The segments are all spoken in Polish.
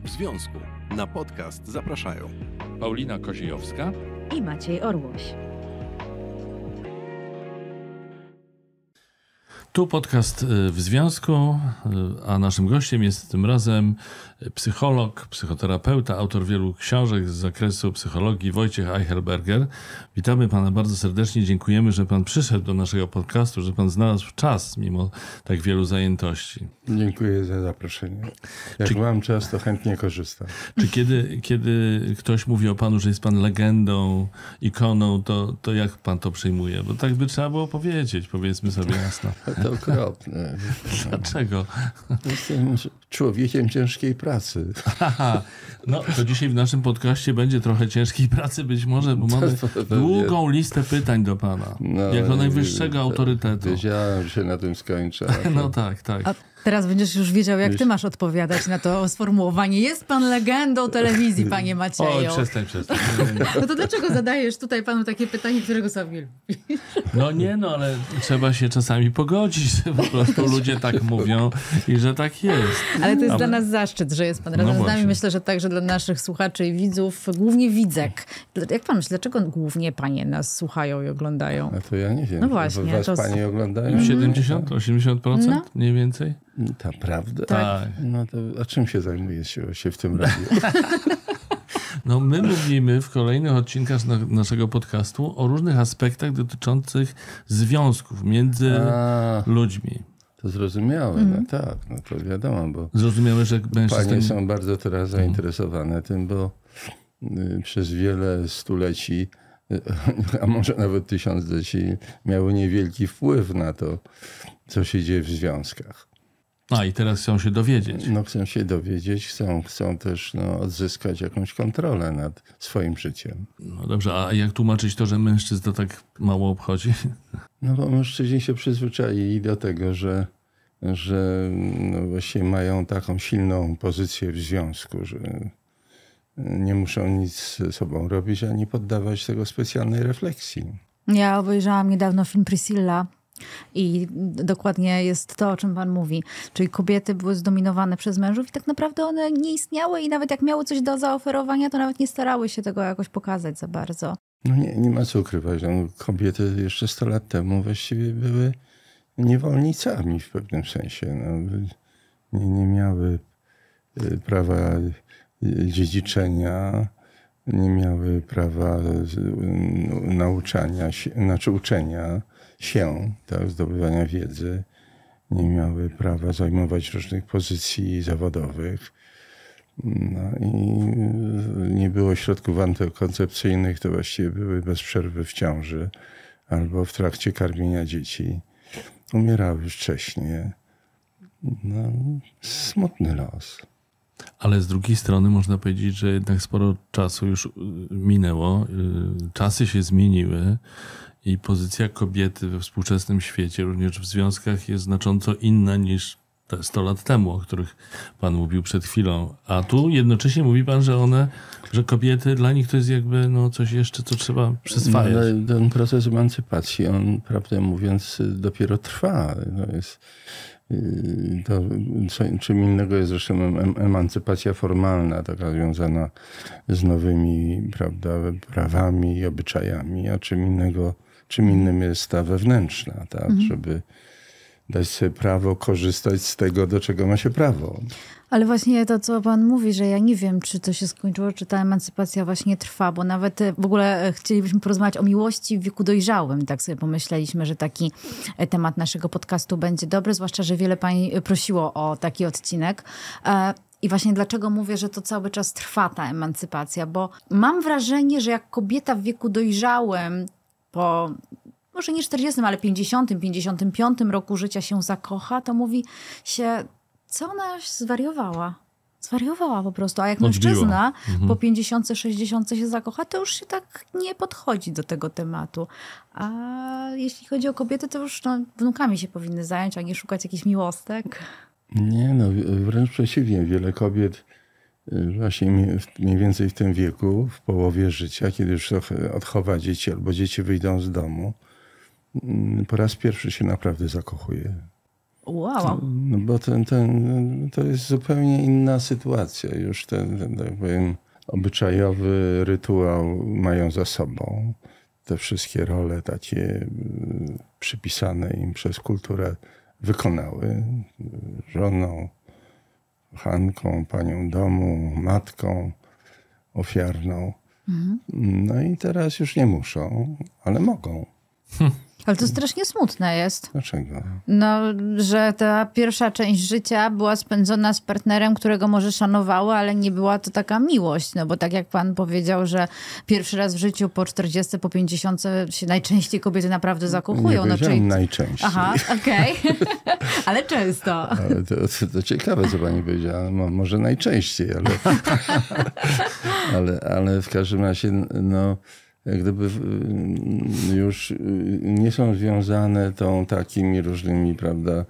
w związku. Na podcast zapraszają Paulina Koziejowska i Maciej Orłoś. Tu podcast w związku, a naszym gościem jest tym razem psycholog, psychoterapeuta, autor wielu książek z zakresu psychologii Wojciech Eichelberger. Witamy pana bardzo serdecznie, dziękujemy, że pan przyszedł do naszego podcastu, że pan znalazł czas mimo tak wielu zajętości. Dziękuję za zaproszenie. Jak mam czas, to chętnie korzystam. Czy kiedy ktoś mówi o panu, że jest pan legendą, ikoną, to jak pan to przyjmuje? Bo tak by trzeba było powiedzieć, powiedzmy sobie jasno. To okropne. Dlaczego? Jestem człowiekiem ciężkiej pracy. No to dzisiaj w naszym podcaście będzie trochę ciężkiej pracy być może, bo mamy długą listę pytań do pana. Jako najwyższego autorytetu. Wiedziałem, że się na tym skończę. No tak. A teraz będziesz już wiedział, jak ty masz odpowiadać na to sformułowanie. Jest pan legendą telewizji, panie Macieju. Oj, przestań. No to dlaczego zadajesz tutaj panu takie pytanie, którego sobie lubi? No ale trzeba się czasami pogodzić, że po prostu ludzie tak mówią i że tak jest. Ale to jest dla nas zaszczyt, że jest pan razem z nami. Właśnie. Myślę, że także dla naszych słuchaczy i widzów, głównie widzek. Jak pan myśli, dlaczego głównie panie nas słuchają i oglądają? A to ja nie wiem. No właśnie. Was panie oglądają? 70-80%? No. Mniej więcej? Naprawdę? Tak. No to a czym się zajmujesz się w tym radiu? No my mówimy w kolejnych odcinkach naszego podcastu o różnych aspektach dotyczących związków między ludźmi. To zrozumiałe, no tak, no to wiadomo, bo Zrozumiałe, że mężczyzn... panie są bardzo teraz zainteresowane tym, bo przez wiele stuleci, a może nawet tysiącleci miały niewielki wpływ na to, co się dzieje w związkach. I teraz chcą się dowiedzieć. No chcą się dowiedzieć, chcą też odzyskać jakąś kontrolę nad swoim życiem. No dobrze, a jak tłumaczyć to, że mężczyzn to tak mało obchodzi? No bo mężczyźni się przyzwyczaili do tego, że właściwie mają taką silną pozycję w związku, że nie muszą nic ze sobą robić, ani poddawać tego specjalnej refleksji. Ja obejrzałam niedawno film Priscilla. I dokładnie jest to, o czym pan mówi. Czyli kobiety były zdominowane przez mężów i tak naprawdę one nie istniały i nawet jak miały coś do zaoferowania, to nawet nie starały się tego jakoś pokazać za bardzo. No nie ma co ukrywać. Kobiety jeszcze 100 lat temu właściwie były niewolnicami w pewnym sensie. Nie miały prawa dziedziczenia, nie miały prawa uczenia się, tak, zdobywania wiedzy, nie miały prawa zajmować różnych pozycji zawodowych. No i nie było środków antykoncepcyjnych, to właściwie były bez przerwy w ciąży albo w trakcie karmienia dzieci. Umierały wcześnie. No, smutny los. Ale z drugiej strony można powiedzieć, że jednak sporo czasu już minęło, czasy się zmieniły i pozycja kobiety we współczesnym świecie, również w związkach, jest znacząco inna niż te 100 lat temu, o których pan mówił przed chwilą. A tu jednocześnie mówi pan, że kobiety, dla nich to jest jakby coś jeszcze, co trzeba przyswajać. No, ale ten proces emancypacji, on prawdę mówiąc dopiero trwa. Czym innego jest zresztą emancypacja formalna, taka związana z nowymi, prawda, prawami i obyczajami, a czym innym jest ta wewnętrzna, tak, żeby dać sobie prawo korzystać z tego, do czego ma się prawo. Ale właśnie to, co pan mówi, że ja nie wiem, czy to się skończyło, czy ta emancypacja właśnie trwa, bo nawet w ogóle chcielibyśmy porozmawiać o miłości w wieku dojrzałym. Tak sobie pomyśleliśmy, że taki temat naszego podcastu będzie dobry, zwłaszcza, że wiele pań prosiło o taki odcinek. I właśnie dlaczego mówię, że to cały czas trwa ta emancypacja, bo mam wrażenie, że jak kobieta w wieku dojrzałym po może nie 40, ale 50, 55 roku życia się zakocha, to mówi się, co ona zwariowała. Zwariowała po prostu. A jak mężczyzna po 50, 60 się zakocha, to już się tak nie podchodzi do tego tematu. A jeśli chodzi o kobiety, to już wnukami się powinny zająć, a nie szukać jakichś miłostek. Nie, wręcz przeciwnie. Wiele kobiet właśnie mniej więcej w tym wieku, w połowie życia, kiedy już odchowa dzieci albo dzieci wyjdą z domu, po raz pierwszy się naprawdę zakochuje. Wow. No bo to jest zupełnie inna sytuacja. Już ten tak powiem, obyczajowy rytuał mają za sobą. Te wszystkie role takie przypisane im przez kulturę wykonały. Żoną, kochanką, panią domu, matką ofiarną. No i teraz już nie muszą, ale mogą. Ale to strasznie smutne jest. Dlaczego? No, że ta pierwsza część życia była spędzona z partnerem, którego może szanowały, ale nie była to taka miłość. No bo tak jak pan powiedział, że pierwszy raz w życiu po 40, po 50 się najczęściej kobiety naprawdę zakochują. Nie powiedziałem czyli... najczęściej. Aha, okej. Ale często. Ale to ciekawe, co pani powiedziała. Może najczęściej, ale w każdym razie no, jak gdyby już nie są związane tą takimi różnymi, prawda,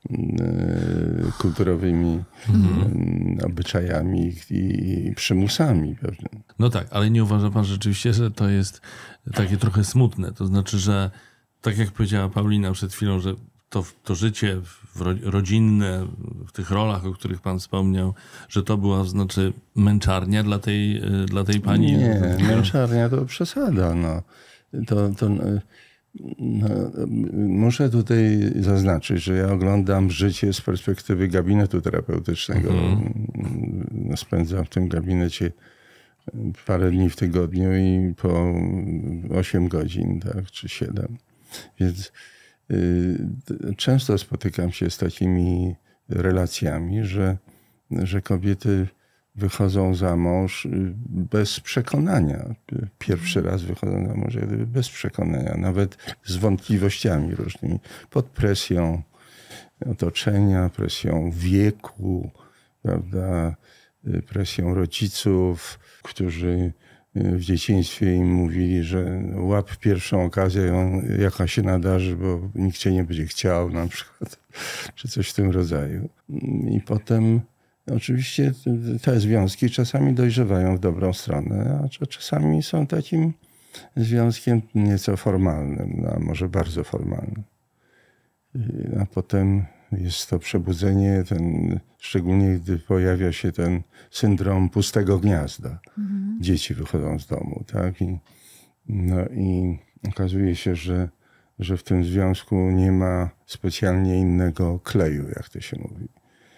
kulturowymi obyczajami i przymusami pewnie. No tak, ale nie uważa pan rzeczywiście, że to jest takie trochę smutne? To znaczy, że tak jak powiedziała Paulina przed chwilą, że to życie rodzinne, w tych rolach, o których pan wspomniał, że to była znaczy męczarnia dla tej pani? Nie, męczarnia to przesada. No. Muszę tutaj zaznaczyć, że ja oglądam życie z perspektywy gabinetu terapeutycznego. Spędzam w tym gabinecie parę dni w tygodniu i po 8 godzin, tak, czy 7. Więc często spotykam się z takimi relacjami, że kobiety wychodzą za mąż bez przekonania. Pierwszy raz wychodzą za mąż bez przekonania, nawet z wątpliwościami różnymi, pod presją otoczenia, presją wieku, prawda, presją rodziców, którzy w dzieciństwie im mówili, że łap pierwszą okazję, jaka się nadarzy, bo nikt cię nie będzie chciał na przykład, czy coś w tym rodzaju. I potem oczywiście te związki czasami dojrzewają w dobrą stronę, a czasami są takim związkiem nieco formalnym, a może bardzo formalnym. A potem jest to przebudzenie, szczególnie gdy pojawia się ten syndrom pustego gniazda. Dzieci wychodzą z domu, tak? I okazuje się, że w tym związku nie ma specjalnie innego kleju, jak to się mówi.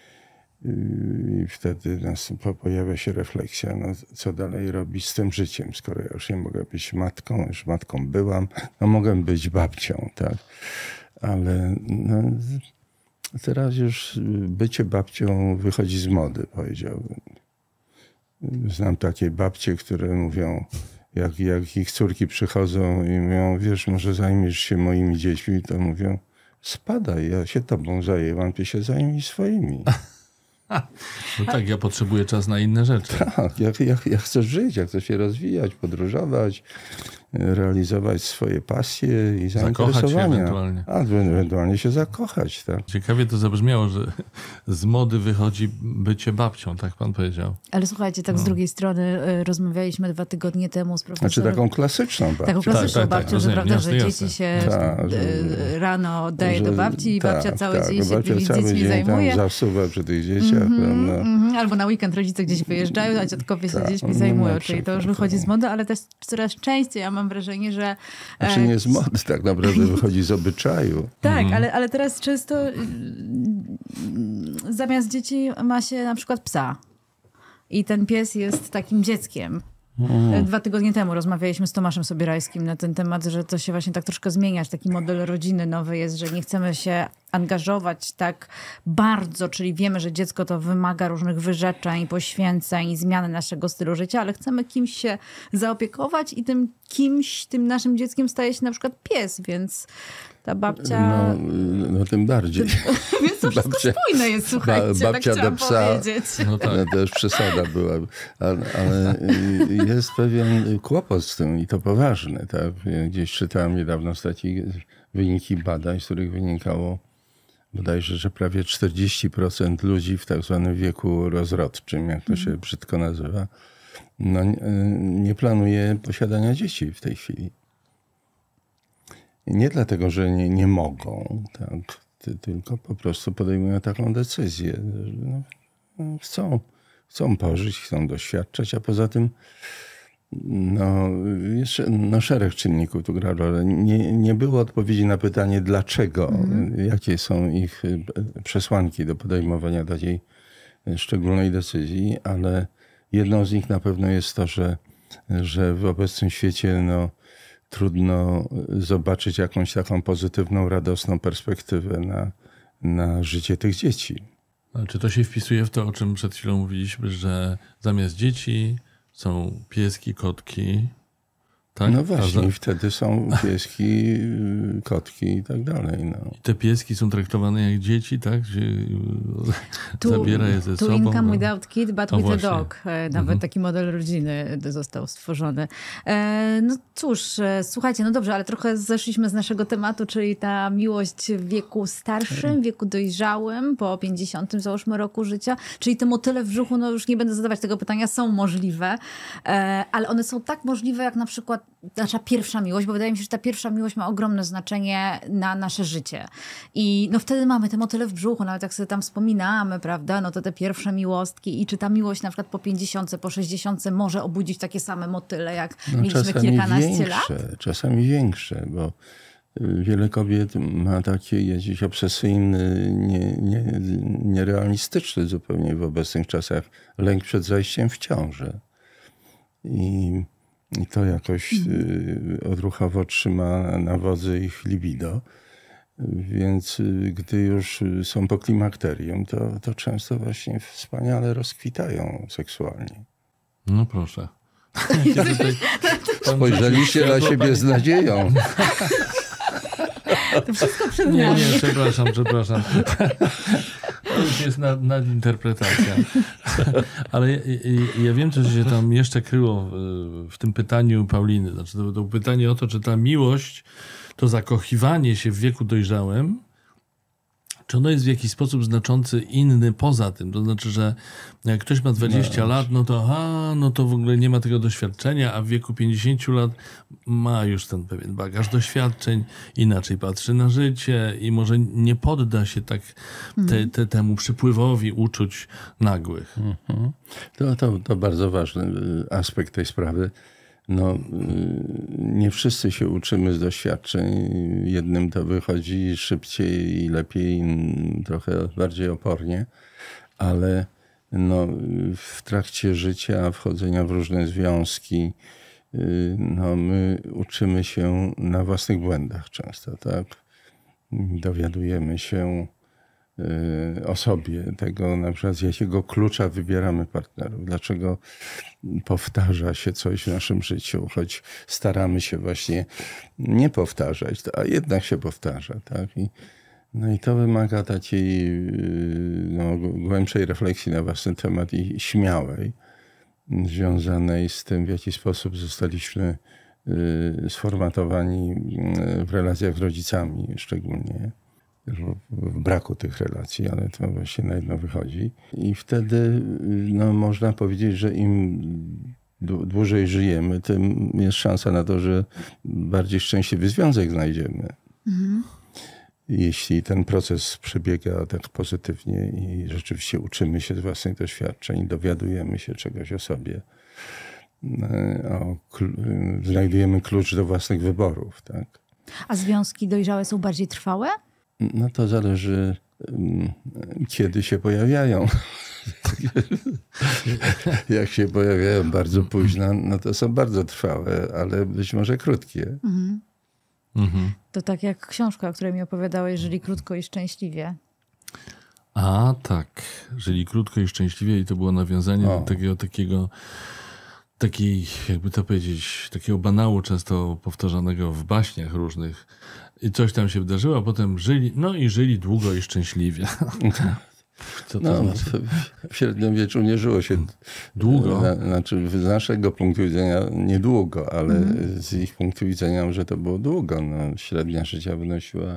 I wtedy pojawia się refleksja, no, co dalej robić z tym życiem, skoro ja już nie mogę być matką, już matką byłam, no mogę być babcią, tak? Ale no, teraz już bycie babcią wychodzi z mody, powiedziałbym. Znam takie babcie, które mówią, jak ich córki przychodzą i mówią, wiesz, może zajmiesz się moimi dziećmi, to mówią, spadaj, ja się tobą zajęłam, ty się zajmij swoimi. No tak, ja potrzebuję czas na inne rzeczy. Tak, ja chcę żyć, ja chcę się rozwijać, podróżować, realizować swoje pasje i zainteresowania. Zakochać się ewentualnie. A ewentualnie się zakochać, tak. Ciekawie to zabrzmiało, że z mody wychodzi bycie babcią, tak pan powiedział. Ale słuchajcie, tak z drugiej strony rozmawialiśmy 2 tygodnie temu z profesorem. Znaczy taką klasyczną babcią. Taką klasyczną babcią, że prawda, jasne, że jasne. dzieci się Rano oddaje do babci i babcia cały dzień się babcia tymi cały dziećmi dzień zajmuje. tam zasuwa przy tych dzieciach. Albo na weekend rodzice gdzieś wyjeżdżają, a dziadkowie się dziećmi zajmują. Czyli to już wychodzi z mody, ale też coraz częściej ja mam wrażenie, że... Znaczy nie z mody, tak naprawdę wychodzi z obyczaju. Tak, ale teraz często zamiast dzieci ma się na przykład psa. I ten pies jest takim dzieckiem. 2 tygodnie temu rozmawialiśmy z Tomaszem Sobierajskim na ten temat, że to się właśnie tak troszkę zmienia, że taki model rodziny nowy jest, że nie chcemy się angażować tak bardzo, czyli wiemy, że dziecko to wymaga różnych wyrzeczeń, poświęceń i zmiany naszego stylu życia, ale chcemy kimś się zaopiekować i tym kimś, tym naszym dzieckiem staje się na przykład pies, więc ta babcia... No tym bardziej. Więc to wszystko spójne jest, słuchajcie, babcia tak do psa, powiedzieć. No tak. to już przesada była. Ale jest pewien kłopot z tym i to poważny. Tak? Gdzieś czytałem niedawno wyniki badań, z których wynikało bodajże, że prawie 40% ludzi w tak zwanym wieku rozrodczym, jak to się brzydko nazywa, no, nie planuje posiadania dzieci w tej chwili. Nie dlatego, że nie mogą, tak? tylko po prostu podejmują taką decyzję. No, chcą pożyć, chcą doświadczać, a poza tym jeszcze szereg czynników tu gra rolę. Nie było odpowiedzi na pytanie dlaczego, jakie są ich przesłanki do podejmowania takiej szczególnej decyzji, ale jedną z nich na pewno jest to, że w obecnym świecie trudno zobaczyć jakąś taką pozytywną, radosną perspektywę na życie tych dzieci. A czy to się wpisuje w to, o czym przed chwilą mówiliśmy, że zamiast dzieci są pieski, kotki? Tak? No właśnie, i wtedy są pieski, kotki i tak dalej. No. I te pieski są traktowane jak dzieci, tak? Że zabiera je ze sobą. Tu income without kid, but with a właśnie. dog. Nawet taki model rodziny został stworzony. No cóż, słuchajcie, no dobrze, ale trochę zeszliśmy z naszego tematu, czyli ta miłość w wieku starszym, wieku dojrzałym, po 50 załóżmy roku życia. Czyli te motyle w brzuchu, no już nie będę zadawać tego pytania, są możliwe, ale one są tak możliwe, jak na przykład nasza pierwsza miłość, bo wydaje mi się, że ta pierwsza miłość ma ogromne znaczenie na nasze życie. I no wtedy mamy te motyle w brzuchu, nawet jak sobie tam wspominamy, prawda, no to te pierwsze miłostki i czy ta miłość na przykład po 50, po 60 może obudzić takie same motyle, jak mieliśmy kilkanaście lat? Czasami większe, bo wiele kobiet ma taki jakiś obsesyjny, nierealistyczny zupełnie w obecnych czasach lęk przed zajściem w ciążę. I to jakoś odruchowo trzyma na wodzy ich libido. Więc gdy już są po klimakterium, to często właśnie wspaniale rozkwitają seksualnie. No proszę. Spojrzeliście na siebie z nadzieją. To wszystko przed nami. Nie, przepraszam. To już jest nadinterpretacja. Ale ja wiem, co się tam jeszcze kryło w tym pytaniu Pauliny. Znaczy, to pytanie o to, czy ta miłość, to zakochiwanie się w wieku dojrzałym, czy ono jest w jakiś sposób znaczący inny poza tym? To znaczy, że jak ktoś ma 20 lat, no to w ogóle nie ma tego doświadczenia, a w wieku 50 lat ma już ten pewien bagaż doświadczeń, inaczej patrzy na życie i może nie podda się tak temu przypływowi uczuć nagłych. To bardzo ważny aspekt tej sprawy. Nie wszyscy się uczymy z doświadczeń. Jednym to wychodzi szybciej i lepiej, trochę bardziej opornie, ale w trakcie życia, wchodzenia w różne związki, my uczymy się na własnych błędach często, tak? Dowiadujemy się o sobie, tego na przykład z jakiego klucza wybieramy partnerów, dlaczego powtarza się coś w naszym życiu, choć staramy się właśnie nie powtarzać, a jednak się powtarza. Tak? I to wymaga takiej głębszej refleksji na własny temat i śmiałej, związanej z tym, w jaki sposób zostaliśmy sformatowani w relacjach z rodzicami szczególnie. W braku tych relacji, ale to właśnie na jedno wychodzi. I wtedy można powiedzieć, że im dłużej żyjemy, tym jest szansa na to, że bardziej szczęśliwy związek znajdziemy. Jeśli ten proces przebiega tak pozytywnie i rzeczywiście uczymy się z własnych doświadczeń, dowiadujemy się czegoś o sobie, znajdujemy klucz do własnych wyborów. Tak? A związki dojrzałe są bardziej trwałe? To zależy, kiedy się pojawiają. Jak się pojawiają bardzo późno, to są bardzo trwałe, ale być może krótkie. To tak jak książka, o której mi opowiadałeś, Żyli krótko i szczęśliwie. A tak, Żyli krótko i szczęśliwie i to było nawiązanie do takiej, jakby to powiedzieć, takiego banału często powtarzanego w baśniach różnych. I coś tam się wydarzyło, a potem żyli długo i szczęśliwie. Co to znaczy? W średniowieczu nie żyło się długo. Znaczy z naszego punktu widzenia niedługo, ale z ich punktu widzenia, że to było długo. Średnia życia wynosiła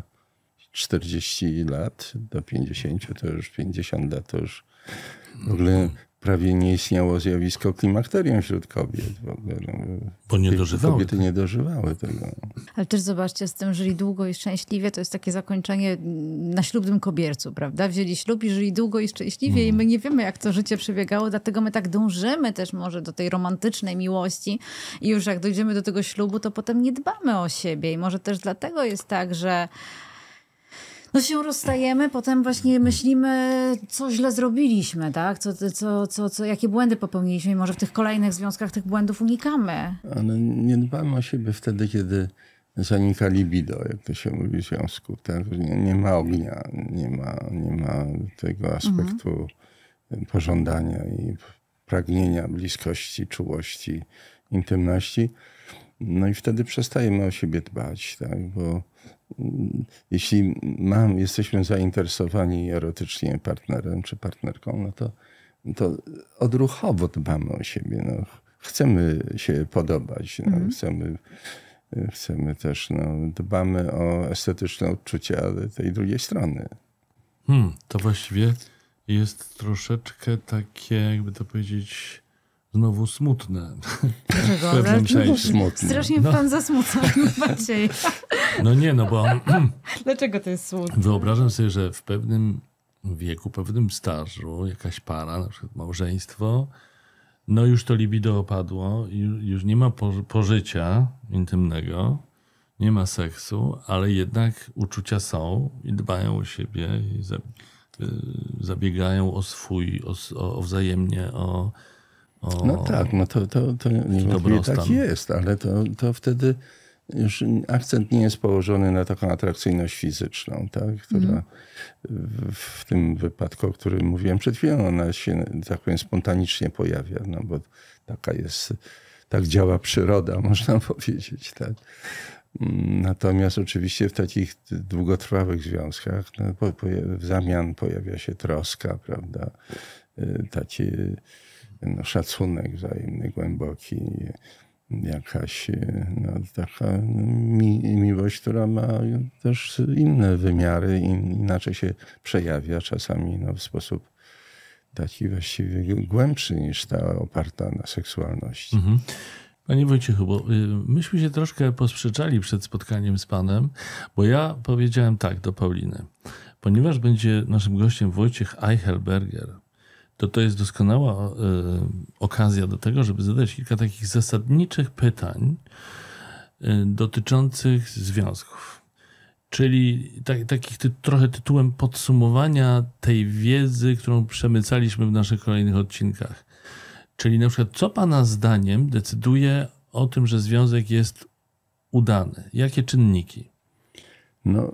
40 lat do 50, to już 50 lat, to już w ogóle prawie nie istniało zjawisko klimakterium wśród kobiet. Bo nie dożywały. Kobiety nie dożywały tego. Ale też zobaczcie, z tym żyli długo i szczęśliwie, to jest takie zakończenie na ślubnym kobiercu, prawda? Wzięli ślub i żyli długo i szczęśliwie i my nie wiemy, jak to życie przebiegało, dlatego my tak dążymy też może do tej romantycznej miłości i już jak dojdziemy do tego ślubu, to potem nie dbamy o siebie i może też dlatego jest tak, że no się rozstajemy, potem właśnie myślimy, co źle zrobiliśmy, tak? Jakie błędy popełniliśmy i może w tych kolejnych związkach tych błędów unikamy. Ale nie dbamy o siebie wtedy, kiedy zanika libido, jak to się mówi w związku. Tak? Nie ma ognia, nie ma tego aspektu pożądania i pragnienia bliskości, czułości, intymności. No i wtedy przestajemy o siebie dbać, tak? Bo jeśli jesteśmy zainteresowani erotycznie partnerem czy partnerką, no to odruchowo dbamy o siebie. No, chcemy się podobać, no, chcemy też, dbamy o estetyczne odczucia tej drugiej strony. To właściwie jest troszeczkę takie, jakby to powiedzieć, znowu smutne. Dlaczego? Smutne. Strasznie pan zasmuca, Maciej. No nie, bo Dlaczego to jest smutne? wyobrażam sobie, że w pewnym wieku, pewnym stażu jakaś para, na przykład małżeństwo, no już to libido opadło, już nie ma pożycia intymnego, nie ma seksu, ale jednak uczucia są i dbają o siebie i zabiegają o swój, o wzajemnie, No tak, no to niewątpliwie tak jest, ale to wtedy już akcent nie jest położony na taką atrakcyjność fizyczną, tak? Która w tym wypadku, o którym mówiłem przed chwilą, ona się, tak powiem, spontanicznie pojawia, no bo tak działa przyroda, można powiedzieć, tak? Natomiast oczywiście w takich długotrwałych związkach w zamian pojawia się troska, prawda? Taki szacunek wzajemny, głęboki, jakaś taka miłość, która ma też inne wymiary, inaczej się przejawia czasami w sposób taki właściwie głębszy niż ta oparta na seksualności. Panie Wojciechu, bo myśmy się troszkę posprzeczali przed spotkaniem z panem, bo ja powiedziałem tak do Pauliny. Ponieważ będzie naszym gościem Wojciech Eichelberger, to jest doskonała okazja do tego, żeby zadać kilka takich zasadniczych pytań dotyczących związków. Czyli takich trochę tytułem podsumowania tej wiedzy, którą przemycaliśmy w naszych kolejnych odcinkach. Czyli na przykład, co pana zdaniem decyduje o tym, że związek jest udany? Jakie czynniki? No,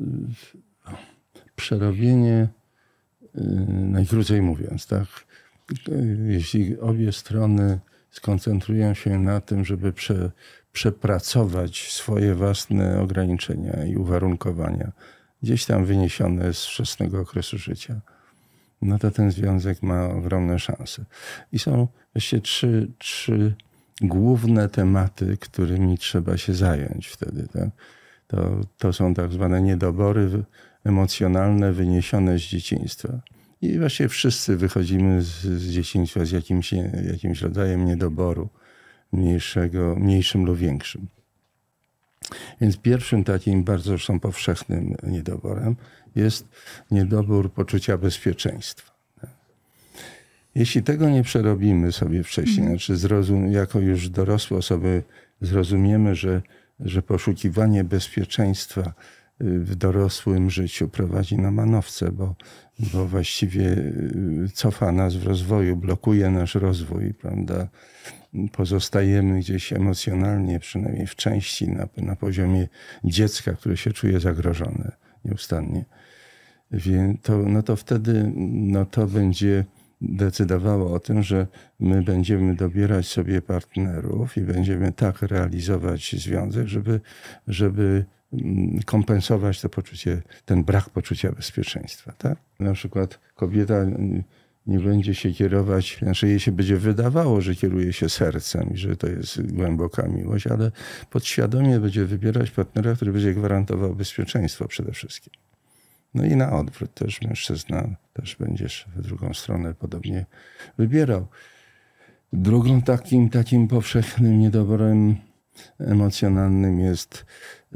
przerobienie, najkrócej mówiąc, tak, jeśli obie strony skoncentrują się na tym, żeby przepracować swoje własne ograniczenia i uwarunkowania, gdzieś tam wyniesione z wczesnego okresu życia, no to ten związek ma ogromne szanse. I są właściwie trzy główne tematy, którymi trzeba się zająć wtedy. Tak? To są tak zwane niedobory emocjonalne wyniesione z dzieciństwa. I właściwie wszyscy wychodzimy z dzieciństwa z jakimś rodzajem niedoboru, mniejszym lub większym. Więc pierwszym takim bardzo zresztą powszechnym niedoborem jest niedobór poczucia bezpieczeństwa. Jeśli tego nie przerobimy sobie wcześniej, znaczy jako już dorosłe osoby zrozumiemy, że poszukiwanie bezpieczeństwa w dorosłym życiu prowadzi na manowce, bo właściwie cofa nas w rozwoju, blokuje nasz rozwój, prawda? Pozostajemy gdzieś emocjonalnie, przynajmniej w części, na poziomie dziecka, które się czuje zagrożone nieustannie. To wtedy to będzie decydowało o tym, że my będziemy dobierać sobie partnerów i będziemy tak realizować związek, żeby kompensować ten brak poczucia bezpieczeństwa. Tak? Na przykład kobieta nie będzie się kierować, znaczy jej się będzie wydawało, że kieruje się sercem i że to jest głęboka miłość, ale podświadomie będzie wybierać partnera, który będzie gwarantował bezpieczeństwo przede wszystkim. No i na odwrót też mężczyzna też będziesz w drugą stronę podobnie wybierał. Drugą takim powszechnym niedoborem emocjonalnym jest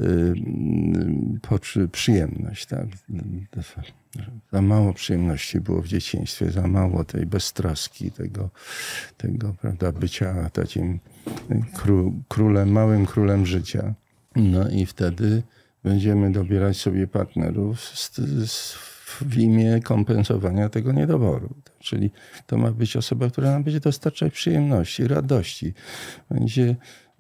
przyjemność. Tak? Za mało przyjemności było w dzieciństwie, za mało tej beztroski, tego prawda, bycia takim małym królem życia. No i wtedy będziemy dobierać sobie partnerów w imię kompensowania tego niedoboru. Czyli to ma być osoba, która nam będzie dostarczać przyjemności, radości. Będzie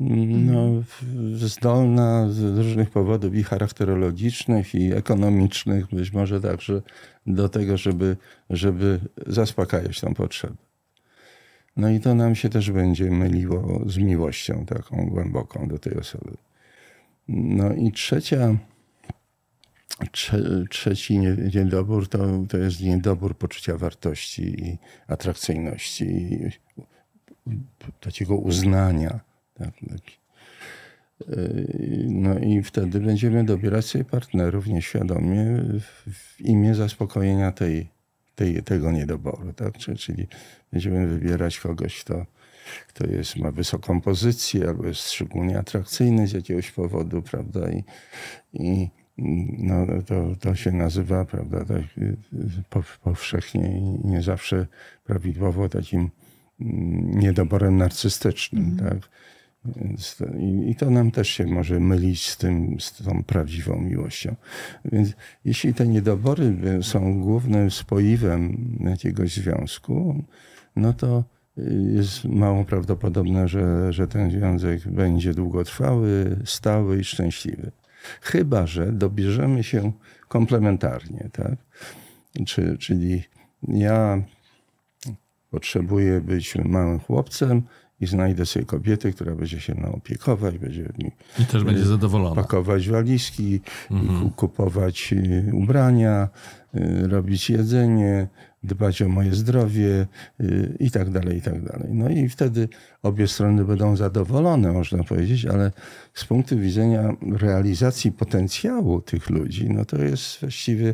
zdolna z różnych powodów i charakterologicznych, i ekonomicznych, być może także do tego, żeby zaspokajać tą potrzebę. No i to nam się też będzie myliło z miłością taką głęboką do tej osoby. No i trzeci niedobór to jest niedobór poczucia wartości i atrakcyjności, i takiego uznania. Tak. No i wtedy będziemy dobierać sobie partnerów nieświadomie w imię zaspokojenia tego niedoboru. Tak? Czyli będziemy wybierać kogoś, kto ma wysoką pozycję albo jest szczególnie atrakcyjny z jakiegoś powodu, prawda? I to się nazywa, prawda, tak, powszechnie i nie zawsze prawidłowo takim niedoborem narcystycznym. Tak? I to nam też się może mylić z tą prawdziwą miłością. Więc jeśli te niedobory są głównym spoiwem jakiegoś związku, no to jest mało prawdopodobne, że ten związek będzie długotrwały, stały i szczęśliwy. Chyba że dobierzemy się komplementarnie. Tak? Czyli ja potrzebuję być małym chłopcem i znajdę sobie kobietę, która będzie się mną opiekować, będzie mi i też będzie zadowolona. Pakować walizki, kupować ubrania, robić jedzenie, dbać o moje zdrowie i tak dalej, i tak dalej. No i wtedy obie strony będą zadowolone, można powiedzieć, ale z punktu widzenia realizacji potencjału tych ludzi, no to jest właściwie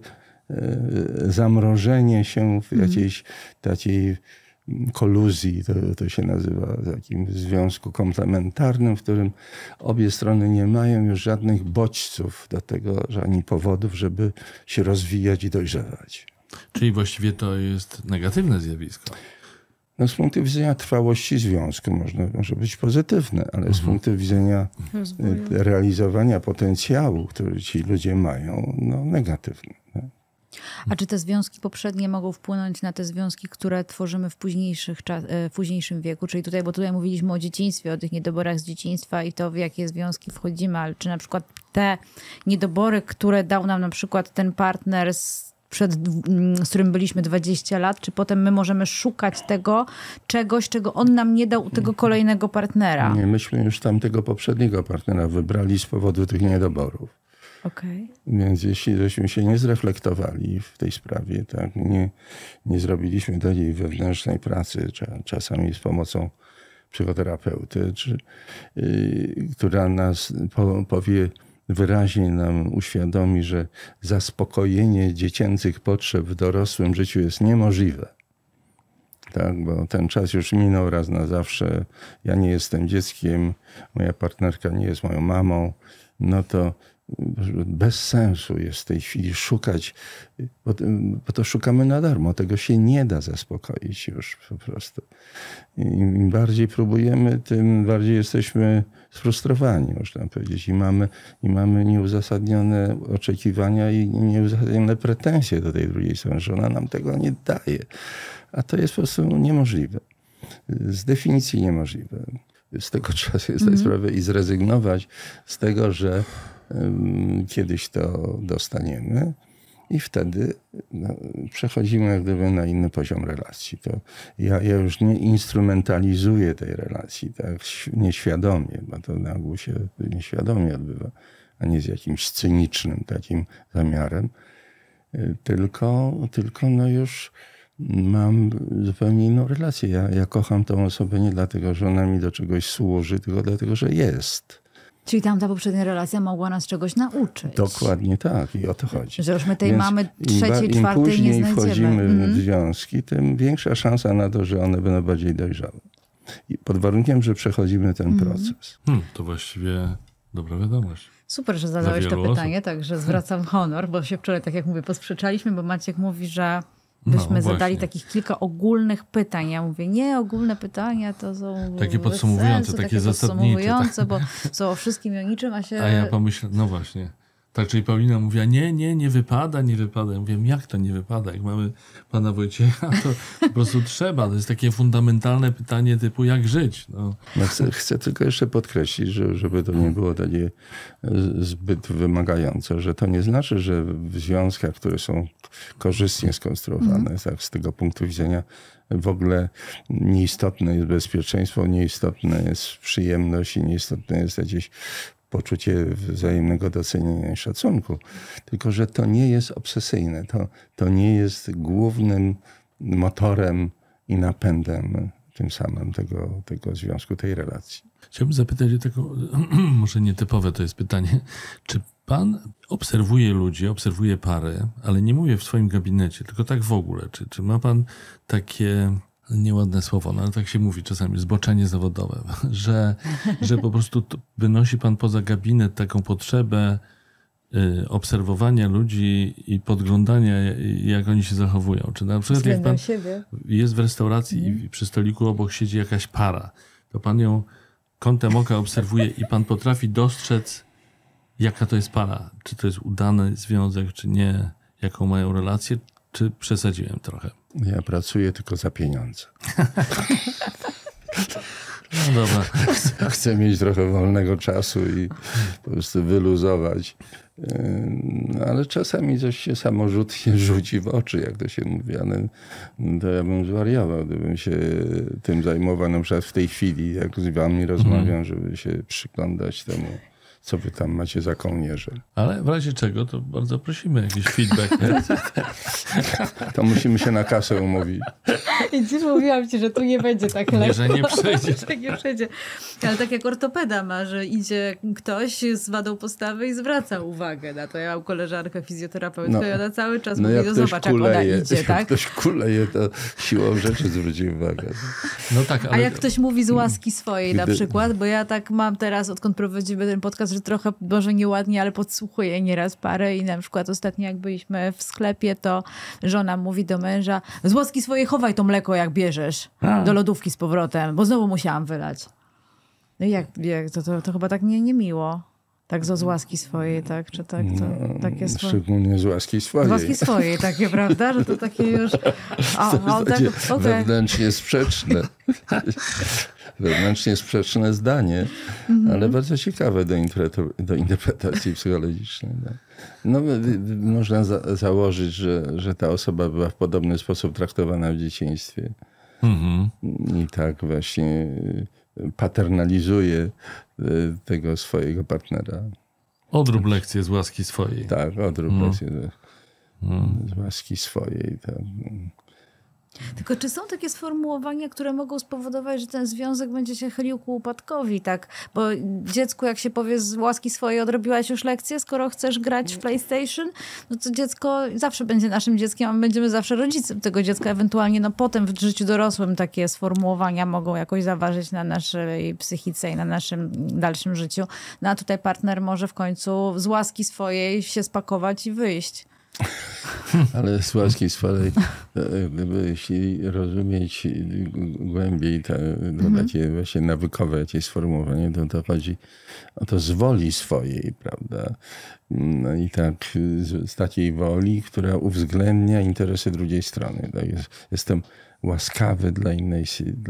zamrożenie się w jakiejś takiej koluzji, to się nazywa, takim związku komplementarnym, w którym obie strony nie mają już żadnych bodźców do tego, ani powodów, żeby się rozwijać i dojrzewać. Czyli właściwie to jest negatywne zjawisko. No, z punktu widzenia trwałości związku może być pozytywne, ale z punktu widzenia realizowania potencjału, który ci ludzie mają, no negatywne. Nie? A czy te związki poprzednie mogą wpłynąć na te związki, które tworzymy w późniejszym wieku? Czyli bo tutaj mówiliśmy o dzieciństwie, o tych niedoborach z dzieciństwa i to, w jakie związki wchodzimy, ale czy na przykład te niedobory, które dał nam na przykład ten partner z którym byliśmy 20 lat, czy potem my możemy szukać tego czegoś, czego on nam nie dał u tego kolejnego partnera? Nie, myśmy już tamtego poprzedniego partnera wybrali z powodu tych niedoborów. Okay. Więc jeśli żeśmy się nie zreflektowali w tej sprawie, tak, nie zrobiliśmy takiej wewnętrznej pracy, czasami z pomocą psychoterapeuty, która nas powie wyraźnie, nam uświadomi, że zaspokojenie dziecięcych potrzeb w dorosłym życiu jest niemożliwe. Tak, bo ten czas już minął raz na zawsze. Ja nie jestem dzieckiem, moja partnerka nie jest moją mamą. No to bez sensu jest w tej chwili szukać, bo to szukamy na darmo. Tego się nie da zaspokoić już po prostu. Im bardziej próbujemy, tym bardziej jesteśmy sfrustrowani, można powiedzieć. I mamy nieuzasadnione oczekiwania i nieuzasadnione pretensje do tej drugiej strony, że ona nam tego nie daje. A to jest po prostu niemożliwe. Z definicji niemożliwe. Z tego trzeba sobie zdać sprawę i zrezygnować z tego, że kiedyś to dostaniemy i wtedy przechodzimy jak gdyby na inny poziom relacji. To ja już nie instrumentalizuję tej relacji tak nieświadomie, bo to na ogół się nieświadomie odbywa, a nie z jakimś cynicznym takim zamiarem, tylko no już mam zupełnie inną relację. Ja kocham tą osobę nie dlatego, że ona mi do czegoś służy, tylko dlatego, że jest. Czyli tam ta poprzednia relacja mogła nas czegoś nauczyć. Dokładnie tak i o to chodzi. Że już my tej Więc mamy trzeciej, im czwartej nie później znajdziemy. wchodzimy w związki, tym większa szansa na to, że one będą bardziej dojrzałe. I pod warunkiem, że przechodzimy ten proces. To właściwie dobra wiadomość. Super, że zadałeś to wielu pytanie, także zwracam honor, bo się wczoraj, tak jak mówię, posprzeczaliśmy, bo Maciek mówi, że byśmy zadali właśnie. takich kilka ogólnych pytań. Ja mówię, nie, ogólne pytania to są Takie bez podsumowujące, sensu, takie zasadnicze, podsumowujące, bo są o wszystkim i o niczym, A ja pomyślałem, no właśnie. Tak, czyli Paulina mówiła, nie wypada. Ja mówię, jak to nie wypada? Jak mamy pana Wojciecha, to po prostu trzeba. To jest takie fundamentalne pytanie typu, jak żyć? No. Chcę tylko jeszcze podkreślić, żeby to nie było takie zbyt wymagające, że to nie znaczy, że w związkach, które są korzystnie skonstruowane, tak, z tego punktu widzenia w ogóle nieistotne jest bezpieczeństwo, nieistotne jest przyjemność i nieistotne jest jakieś poczucie wzajemnego docenienia i szacunku. Tylko że to nie jest obsesyjne. To nie jest głównym motorem i napędem tym samym tego związku, tej relacji. Chciałbym zapytać o taką, może nietypowe to jest pytanie. Czy pan obserwuje ludzi, obserwuje pary, ale nie mówię w swoim gabinecie, tylko tak w ogóle. Czy ma pan takie, nieładne słowo, no ale tak się mówi czasami, zboczenie zawodowe, że po prostu wynosi pan poza gabinet taką potrzebę obserwowania ludzi i podglądania, jak oni się zachowują. Czy na przykład jak pan jest w restauracji i przy stoliku obok siedzi jakaś para, to pan ją kątem oka obserwuje i pan potrafi dostrzec, jaka to jest para. Czy to jest udany związek, czy nie, jaką mają relację, czy przesadziłem trochę? Ja pracuję tylko za pieniądze. No dobra. Chcę mieć trochę wolnego czasu i po prostu wyluzować. Ale czasami coś się samorzutnie rzuci w oczy, jak to się mówi, ale to ja bym zwariował, gdybym się tym zajmował na przykład w tej chwili, jak z wami rozmawiam, żeby się przyglądać temu, co wy tam macie za kołnierze. Ale w razie czego, to bardzo prosimy jakiś feedback. To musimy się na kasę umówić. I dziś mówiłam ci, że tu nie będzie tak lekko. Nie, że nie przejdzie. Że nie przejdzie. Ale tak jak ortopeda ma, że idzie ktoś z wadą postawy i zwraca uwagę na to. Ja mam koleżankę fizjoterapeutkę i ona cały czas mówi, no zobacz, jak ona idzie, tak? Jak ktoś kuleje, to siłą rzeczy zwróci uwagę. No tak, ale... A jak ktoś mówi z łaski swojej na przykład, bo ja tak mam teraz, odkąd prowadzimy ten podcast, że trochę, może nieładnie, ale podsłuchuję nieraz parę i na przykład ostatnio jak byliśmy w sklepie, to żona mówi do męża, z łaski swojej chowaj to mleko, jak bierzesz do lodówki z powrotem, bo znowu musiałam wylać. No i jak to chyba tak niemiło. Tak z łaski swojej, tak? Czy tak? To takie szczególnie z łaski swojej. Z łaski swojej, takie, prawda? Że to takie już... Wewnętrznie sprzeczne. Wewnętrznie sprzeczne zdanie, ale bardzo ciekawe do interpretacji psychologicznej. Tak. No, można założyć, że ta osoba była w podobny sposób traktowana w dzieciństwie. I tak właśnie paternalizuje tego swojego partnera. Odrób lekcję z łaski swojej. Tak, odrób lekcję z łaski swojej. Tak. Tylko czy są takie sformułowania, które mogą spowodować, że ten związek będzie się chylił ku upadkowi, tak? Bo dziecku, jak się powie z łaski swojej, odrobiłaś już lekcję, skoro chcesz grać w PlayStation, no to dziecko zawsze będzie naszym dzieckiem, a my będziemy zawsze rodzicem tego dziecka. Ewentualnie potem w życiu dorosłym takie sformułowania mogą jakoś zaważyć na naszej psychice i na naszym dalszym życiu. No a tutaj partner może w końcu z łaski swojej się spakować i wyjść. Ale z łaski swojej, jeśli rozumieć głębiej takie właśnie nawykowe jakieś sformułowanie, to chodzi o to z woli swojej, prawda? No i tak z takiej woli, która uwzględnia interesy drugiej strony. Tak jestem łaskawy dla innej,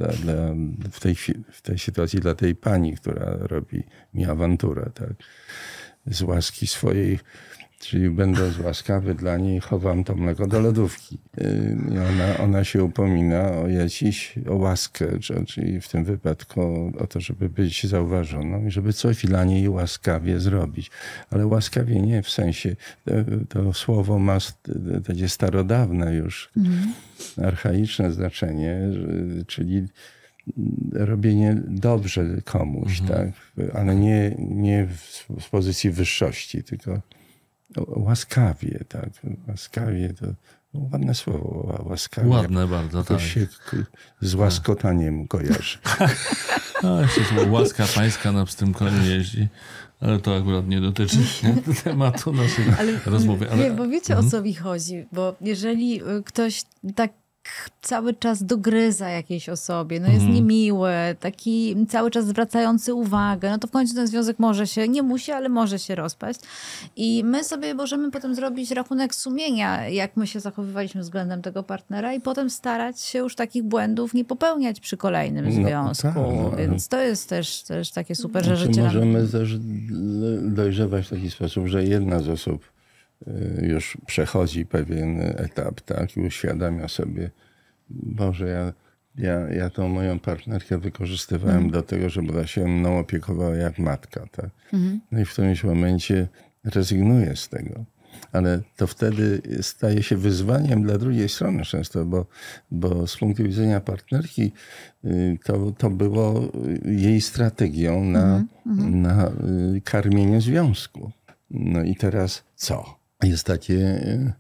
w tej sytuacji dla tej pani, która robi mi awanturę, tak? Z łaski swojej. Czyli będąc łaskawy dla niej, chowam to mleko do lodówki. I ona się upomina o łaskę, czyli w tym wypadku o to, żeby być zauważoną i żeby coś dla niej łaskawie zrobić. Ale łaskawie nie w sensie, to słowo ma takie starodawne już, archaiczne znaczenie, czyli robienie dobrze komuś, tak? Ale nie z pozycji wyższości, tylko łaskawie, tak? Łaskawie to ładne słowo, łaskawie. Ładne bardzo, To tak. się z łaskotaniem kojarzy. No, jeszcze słowo łaska pańska na pstrym koniu jeździ, ale to akurat nie dotyczy tematu naszej rozmowy. Nie, bo wiecie, o co mi chodzi, bo jeżeli ktoś tak cały czas dogryza jakiejś osobie, no jest niemiły, taki cały czas zwracający uwagę, no to w końcu ten związek może się, nie musi, ale może się rozpaść. I my sobie możemy potem zrobić rachunek sumienia, jak my się zachowywaliśmy względem tego partnera i potem starać się już takich błędów nie popełniać przy kolejnym związku. tak. Więc to jest też takie super, że Znaczy, życie możemy też dojrzewać w taki sposób, że jedna z osób już przechodzi pewien etap, tak, i uświadamia sobie, Boże, ja tą moją partnerkę wykorzystywałem do tego, żeby ona się mną opiekowała jak matka, tak. No i w którymś momencie rezygnuje z tego. Ale to wtedy staje się wyzwaniem dla drugiej strony często, bo z punktu widzenia partnerki to było jej strategią na karmienie związku. No i teraz co? Jest takie...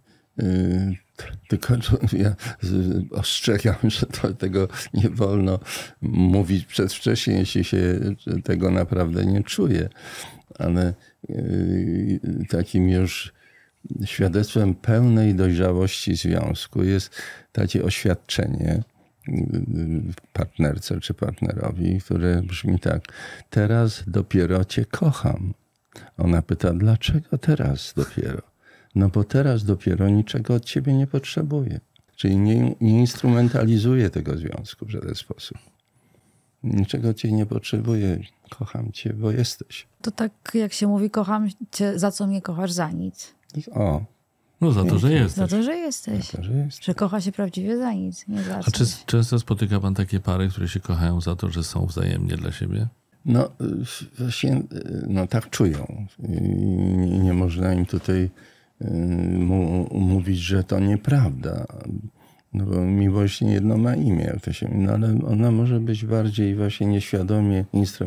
Tylko ja ostrzegam, że tego nie wolno mówić przedwcześnie, jeśli się tego naprawdę nie czuje. Ale takim już świadectwem pełnej dojrzałości związku jest takie oświadczenie partnerce czy partnerowi, które brzmi tak: teraz dopiero cię kocham. Ona pyta, dlaczego teraz dopiero? No bo teraz dopiero niczego od ciebie nie potrzebuję. Czyli nie instrumentalizuję tego związku w żaden sposób. Niczego od ciebie nie potrzebuję. Kocham cię, bo jesteś. To tak jak się mówi, kocham cię, za co mnie kochasz, za nic. No za to, że Za jesteś. to, że jesteś. To, że jest. Że kocha się prawdziwie za nic, nie za A czy coś. często spotyka pan takie pary, które się kochają za to, że są wzajemnie dla siebie? No właśnie, no tak czują. I nie można im tutaj mówić, że to nieprawda. No bo miłość nie jedno ma imię, jak to się mówi, no ale ona może być bardziej właśnie nieświadomie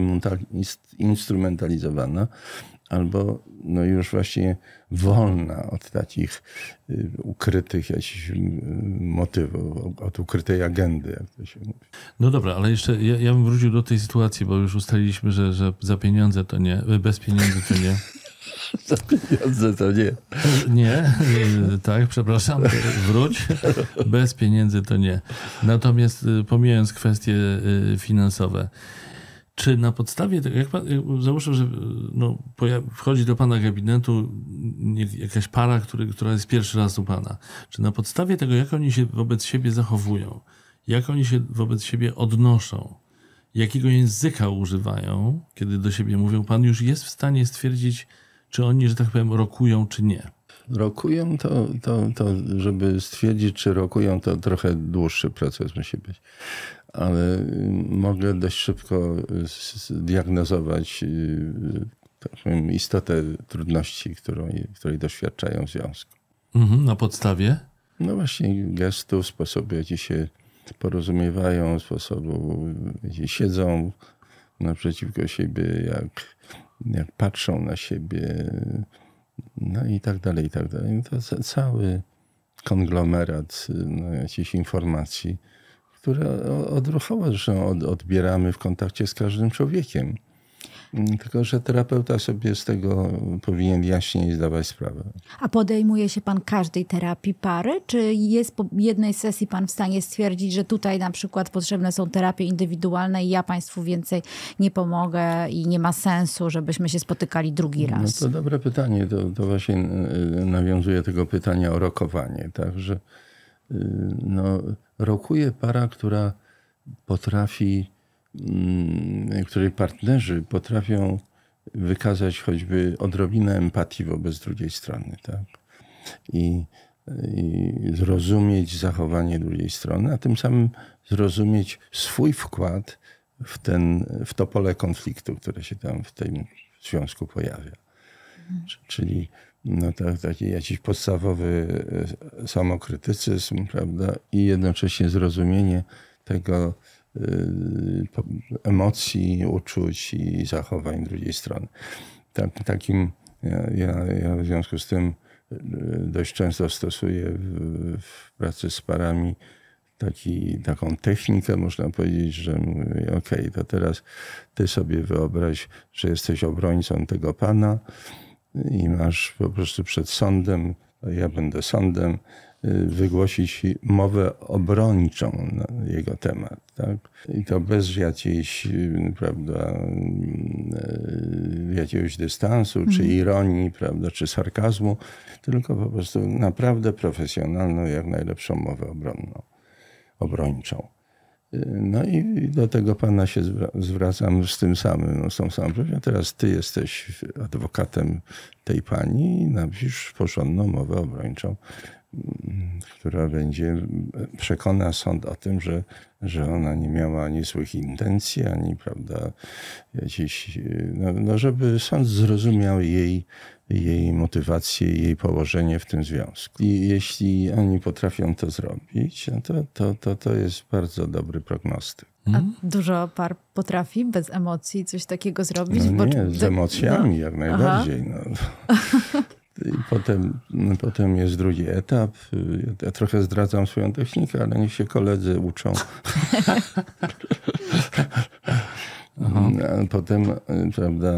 instrumentalizowana, albo no już właśnie wolna od takich ukrytych jakichś motywów, od ukrytej agendy, jak to się mówi. No dobra, ale jeszcze ja bym wrócił do tej sytuacji, bo już ustaliliśmy, że za pieniądze to nie, bez pieniędzy to nie. Za pieniądze to nie. Nie, tak, przepraszam, wróć. Bez pieniędzy to nie. Natomiast pomijając kwestie finansowe, czy na podstawie tego, jak pan, załóżmy, że no, wchodzi do pana gabinetu jakaś para, która jest pierwszy raz u pana, czy na podstawie tego, jak oni się wobec siebie zachowują, jak oni się wobec siebie odnoszą, jakiego języka używają, kiedy do siebie mówią, pan już jest w stanie stwierdzić, czy oni, że tak powiem, rokują, czy nie? Rokują to, żeby stwierdzić, czy rokują, to trochę dłuższy proces musi być. Ale mogę dość szybko zdiagnozować, tak powiem, istotę trudności, której doświadczają w związku. Na podstawie? No właśnie gestów, sposobu, w jaki się porozumiewają, sposobu, w jaki siedzą naprzeciwko siebie, jak patrzą na siebie, no i tak dalej, i tak dalej. To cały konglomerat jakichś informacji, które odruchowo zresztą odbieramy w kontakcie z każdym człowiekiem. Tylko że terapeuta sobie z tego powinien jaśniej zdawać sprawę. A podejmuje się pan każdej terapii pary? Czy jest po jednej sesji pan w stanie stwierdzić, że tutaj na przykład potrzebne są terapie indywidualne i ja państwu więcej nie pomogę i nie ma sensu, żebyśmy się spotykali drugi raz? No to dobre pytanie. To właśnie nawiązuje tego pytania o rokowanie. Także no, rokuje para, która potrafi, której partnerzy potrafią wykazać choćby odrobinę empatii wobec drugiej strony, tak? I zrozumieć zachowanie drugiej strony, a tym samym zrozumieć swój wkład w to pole konfliktu, które się tam w tym związku pojawia. Czyli no, taki jakiś podstawowy samokrytycyzm, prawda? I jednocześnie zrozumienie tego, emocji, uczuć i zachowań drugiej strony. Ja w związku z tym dość często stosuję w pracy z parami taką technikę, można powiedzieć, że mówię, okej, to teraz ty sobie wyobraź, że jesteś obrońcą tego pana i masz po prostu przed sądem, ja będę sądem, wygłosić mowę obrończą na jego temat. Tak? I to bez jakiejś, prawda, jakiegoś dystansu, czy ironii, prawda, czy sarkazmu, tylko po prostu naprawdę profesjonalną, jak najlepszą mowę obrończą. No i do tego pana się zwracam z tym samym, z tą samą prośbą. Teraz ty jesteś adwokatem tej pani i napisz porządną mowę obrończą, która przekona sąd o tym, że ona nie miała ani złych intencji, ani, prawda, jakiś, żeby sąd zrozumiał jej motywację, jej położenie w tym związku. I jeśli oni potrafią to zrobić, to jest bardzo dobry prognostyk. A dużo par potrafi bez emocji coś takiego zrobić? Z emocjami jak najbardziej. I potem jest drugi etap. Ja trochę zdradzam swoją technikę, ale niech się koledzy uczą. A potem, prawda,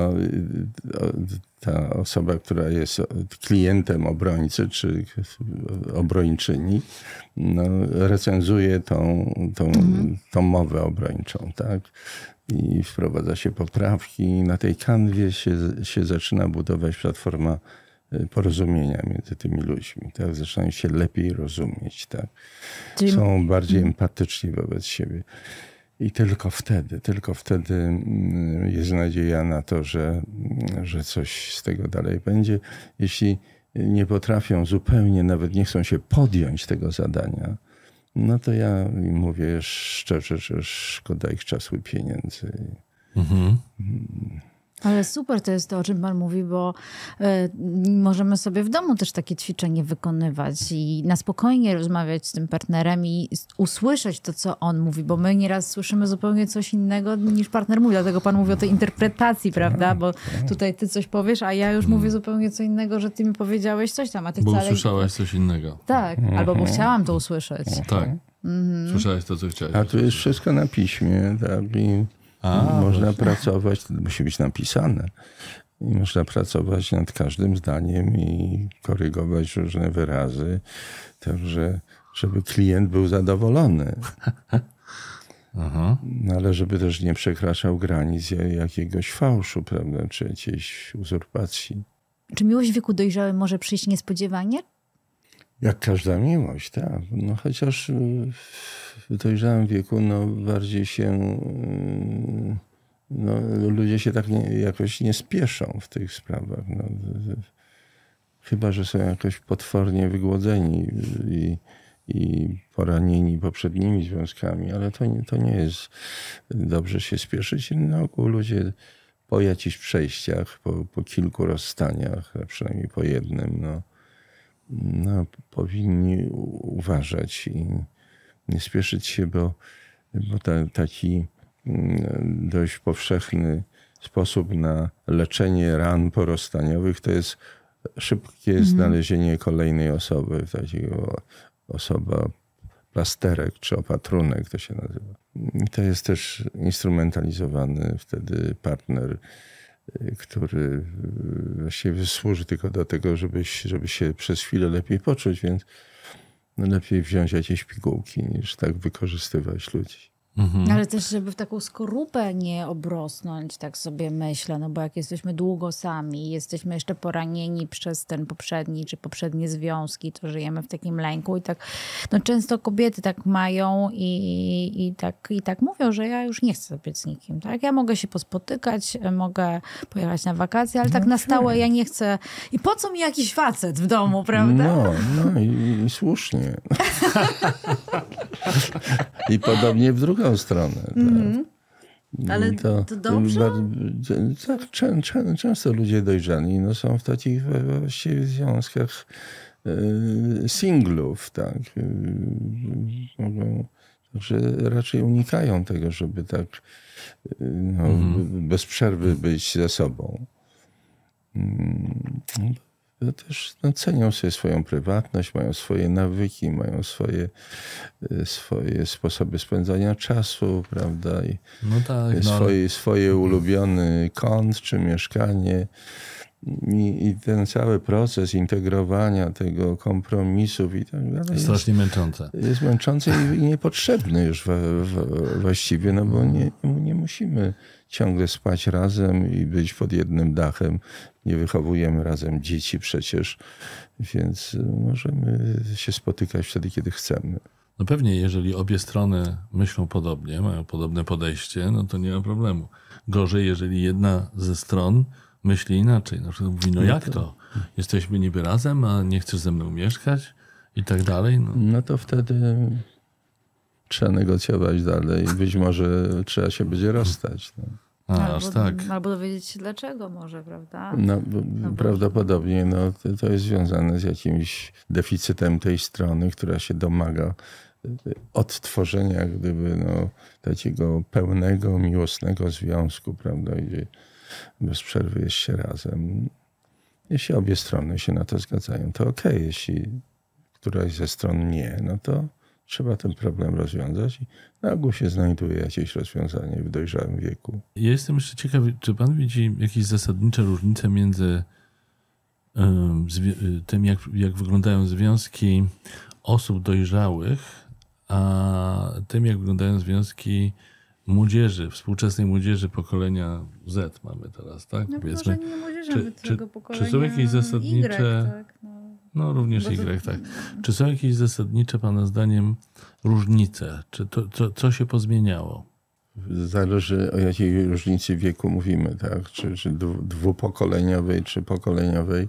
ta osoba, która jest klientem obrońcy czy obrończyni, recenzuje tą mowę obrończą, tak? I wprowadza się poprawki. I na tej kanwie się zaczyna budować platforma porozumienia między tymi ludźmi. Tak? Zaczynają się lepiej rozumieć. Tak? Są bardziej empatyczni wobec siebie. I tylko wtedy jest nadzieja na to, że coś z tego dalej będzie. Jeśli nie potrafią zupełnie, nawet nie chcą się podjąć tego zadania, no to ja im mówię szczerze, że szkoda ich czasu i pieniędzy. Ale super to jest to, o czym pan mówi, bo możemy sobie w domu też takie ćwiczenie wykonywać i na spokojnie rozmawiać z tym partnerem i usłyszeć to, co on mówi, bo my nieraz słyszymy zupełnie coś innego niż partner mówi. Dlatego pan mówi o tej interpretacji, prawda? Bo tutaj ty coś powiesz, a ja już mówię zupełnie co innego, że ty mi powiedziałeś coś tam, a ty bo wcale... usłyszałaś coś innego. Tak, albo bo chciałam to usłyszeć. Tak. Słyszałeś to, co chciałeś. A tu jest wszystko na piśmie, tak? I można pracować, musi być napisane. I można pracować nad każdym zdaniem i korygować różne wyrazy, także żeby klient był zadowolony. Ale żeby też nie przekraczał granic jakiegoś fałszu, prawda, czy jakiejś uzurpacji. Czy miłość w wieku dojrzałym może przyjść niespodziewanie? Jak każda miłość, tak. Chociaż w dojrzałym wieku bardziej się... ludzie się tak jakoś nie spieszą w tych sprawach. Chyba że są jakoś potwornie wygłodzeni i poranieni poprzednimi związkami, ale to nie jest dobrze się spieszyć. Na ogół ludzie po jakichś przejściach, po kilku rozstaniach, a przynajmniej po jednym, powinni uważać i nie spieszyć się, bo taki dość powszechny sposób na leczenie ran porozstaniowych to jest szybkie znalezienie kolejnej osoby, takiego osoba plasterek czy opatrunek to się nazywa. I to jest też instrumentalizowany wtedy partner, który właściwie służy tylko do tego, żeby się przez chwilę lepiej poczuć, więc lepiej wziąć jakieś pigułki niż tak wykorzystywać ludzi. Ale też, żeby w taką skorupę nie obrosnąć, tak sobie myślę, bo jak jesteśmy długo sami, jesteśmy jeszcze poranieni przez ten poprzedni czy poprzednie związki, to żyjemy w takim lęku i tak, często kobiety tak mają i tak mówią, że ja już nie chcę być z nikim, tak? Ja mogę się pospotykać, mogę pojechać na wakacje, ale tak na stałe ja nie chcę. I po co mi jakiś facet w domu, prawda? I słusznie. I podobnie w drugą stronę. Tak. Ale to dobrze? Często ludzie dojrzali są w takich właściwie związkach singlów. Tak. Mogą Także raczej unikają tego, żeby tak bez przerwy być ze sobą. Też cenią sobie swoją prywatność, mają swoje nawyki, mają swoje sposoby spędzania czasu, prawda? I swoje ulubiony kąt czy mieszkanie. I ten cały proces integrowania tego, kompromisów i tak dalej jest strasznie męczące. Jest męczące i niepotrzebny już właściwie, no bo nie musimy ciągle spać razem i być pod jednym dachem. Nie wychowujemy razem dzieci przecież, więc możemy się spotykać wtedy, kiedy chcemy. No pewnie, jeżeli obie strony myślą podobnie, mają podobne podejście, no to nie ma problemu. Gorzej, jeżeli jedna ze stron myśli inaczej. Na przykład mówi, no jak to? Jesteśmy niby razem, a nie chcesz ze mną mieszkać? I tak dalej. No to wtedy trzeba negocjować dalej. Być może trzeba się będzie rozstać. No. Albo dowiedzieć się dlaczego może, prawda? Prawdopodobnie to jest związane z jakimś deficytem tej strony, która się domaga odtworzenia jak gdyby takiego pełnego, miłosnego związku, prawda, gdzie bez przerwy jest się razem. Jeśli obie strony się na to zgadzają, to okej. Jeśli któraś ze stron nie, no to trzeba ten problem rozwiązać i na ogół się znajduje jakieś rozwiązanie w dojrzałym wieku. Ja jestem jeszcze ciekawy, czy pan widzi jakieś zasadnicze różnice między tym, jak wyglądają związki osób dojrzałych, a tym, jak wyglądają związki młodzieży, współczesnej młodzieży pokolenia Z mamy teraz, tak? No może nie młodzieży, tego pokolenia czy są jakieś zasadnicze... Y, tak? No również Y, tak. Czy są jakieś zasadnicze, pana zdaniem, różnice? Czy co się pozmieniało? Zależy, o jakiej różnicy wieku mówimy, tak? Czy dwupokoleniowej, czy pokoleniowej.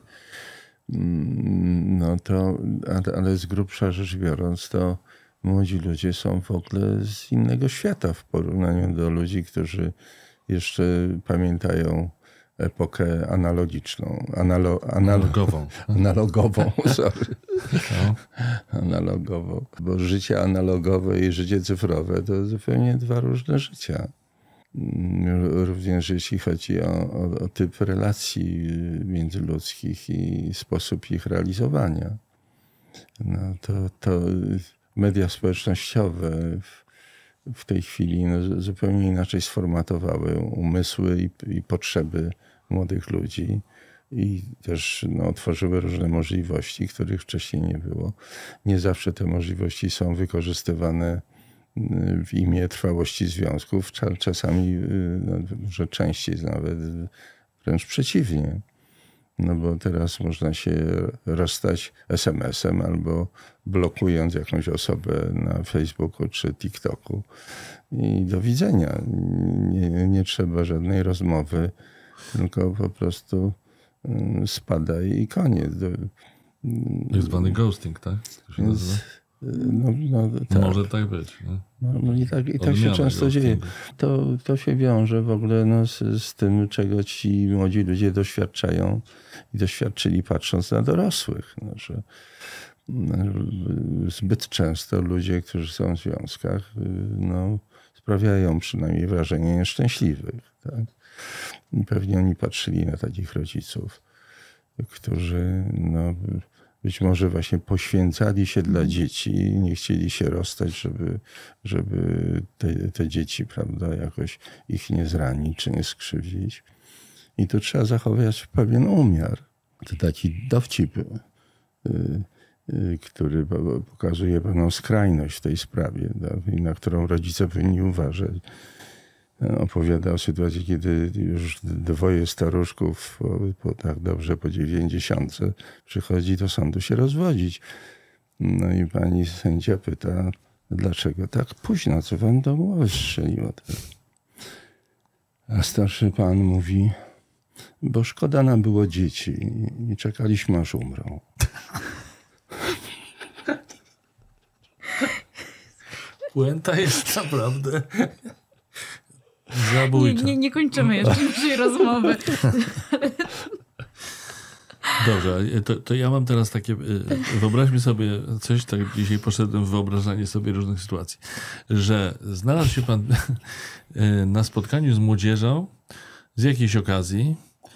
No to, ale z grubsza rzecz biorąc, to młodzi ludzie są w ogóle z innego świata w porównaniu do ludzi, którzy jeszcze pamiętają epokę analogiczną. Analogową, sorry. No. Analogową. Bo życie analogowe i życie cyfrowe to zupełnie dwa różne życia. Również jeśli chodzi o typ relacji międzyludzkich i sposób ich realizowania. No to media społecznościowe w tej chwili zupełnie inaczej sformatowały umysły i potrzeby młodych ludzi i też otworzyły różne możliwości, których wcześniej nie było. Nie zawsze te możliwości są wykorzystywane w imię trwałości związków, czasami, może częściej nawet wręcz przeciwnie. No bo teraz można się rozstać SMS-em albo blokując jakąś osobę na Facebooku czy TikToku. I do widzenia. Nie trzeba żadnej rozmowy, tylko po prostu spadaj i koniec. Tak zwany ghosting, tak? To się nazywa? Tak. Może tak być. Nie? I tak się często dzieje. To się wiąże w ogóle z tym, czego ci młodzi ludzie doświadczają i doświadczyli patrząc na dorosłych. Że zbyt często ludzie, którzy są w związkach, sprawiają przynajmniej wrażenie nieszczęśliwych. Tak? I pewnie oni patrzyli na takich rodziców, którzy być może właśnie poświęcali się dla dzieci i nie chcieli się rozstać, żeby te dzieci, prawda, jakoś ich nie zranić czy nie skrzywdzić. I tu trzeba zachować pewien umiar. To taki dowcip, który pokazuje pewną skrajność w tej sprawie, na którą rodzice powinni uważać. Opowiada o sytuacji, kiedy już dwoje staruszków po 90 przychodzi do sądu się rozwodzić. No i pani sędzia pyta, dlaczego tak późno, co wam do głowy strzeliło? A starszy pan mówi, bo szkoda nam było dzieci i czekaliśmy, aż umrą. Puenta jest naprawdę... zabójcza. Nie kończymy jeszcze naszej rozmowy. Dobrze, to ja mam teraz takie, wyobraźmy sobie coś, tak dzisiaj poszedłem w wyobrażanie sobie różnych sytuacji, że znalazł się pan na spotkaniu z młodzieżą z jakiejś okazji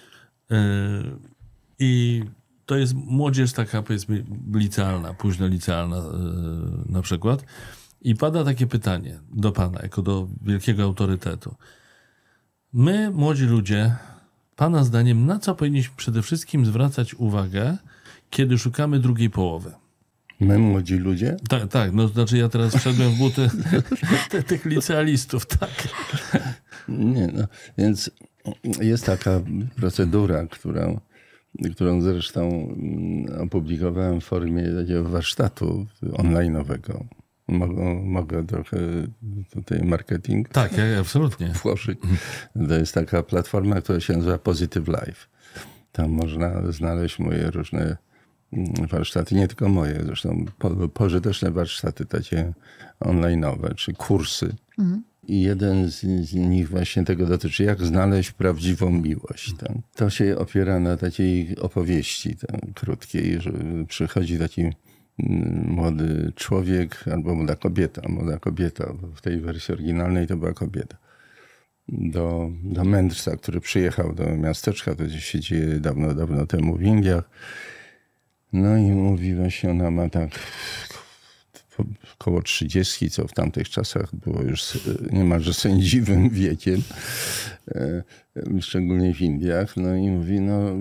i to jest młodzież taka, powiedzmy, licealna, późno licealna na przykład, i pada takie pytanie do pana, jako do wielkiego autorytetu. My, młodzi ludzie, pana zdaniem, na co powinniśmy przede wszystkim zwracać uwagę, kiedy szukamy drugiej połowy? My, młodzi ludzie? Tak, no to znaczy ja teraz wszedłem w buty tych licealistów, tak. Nie, no, więc jest taka procedura, którą zresztą opublikowałem w formie takiego warsztatu online'owego. Mogę trochę tutaj marketing Tak, absolutnie. włożyć. To jest taka platforma, która się nazywa Positive Life. Tam można znaleźć moje różne warsztaty, nie tylko moje, zresztą pożyteczne warsztaty takie online'owe, czy kursy. I jeden z nich właśnie tego dotyczy, jak znaleźć prawdziwą miłość. Tak? To się opiera na takiej opowieści krótkiej, że przychodzi taki młody człowiek albo młoda kobieta, w tej wersji oryginalnej to była kobieta, do mędrca, który przyjechał do miasteczka, to się dzieje dawno temu w Indiach. No i mówi właśnie, ona ma tak około 30, co w tamtych czasach było już niemalże sędziwym wiekiem, szczególnie w Indiach. No i mówi,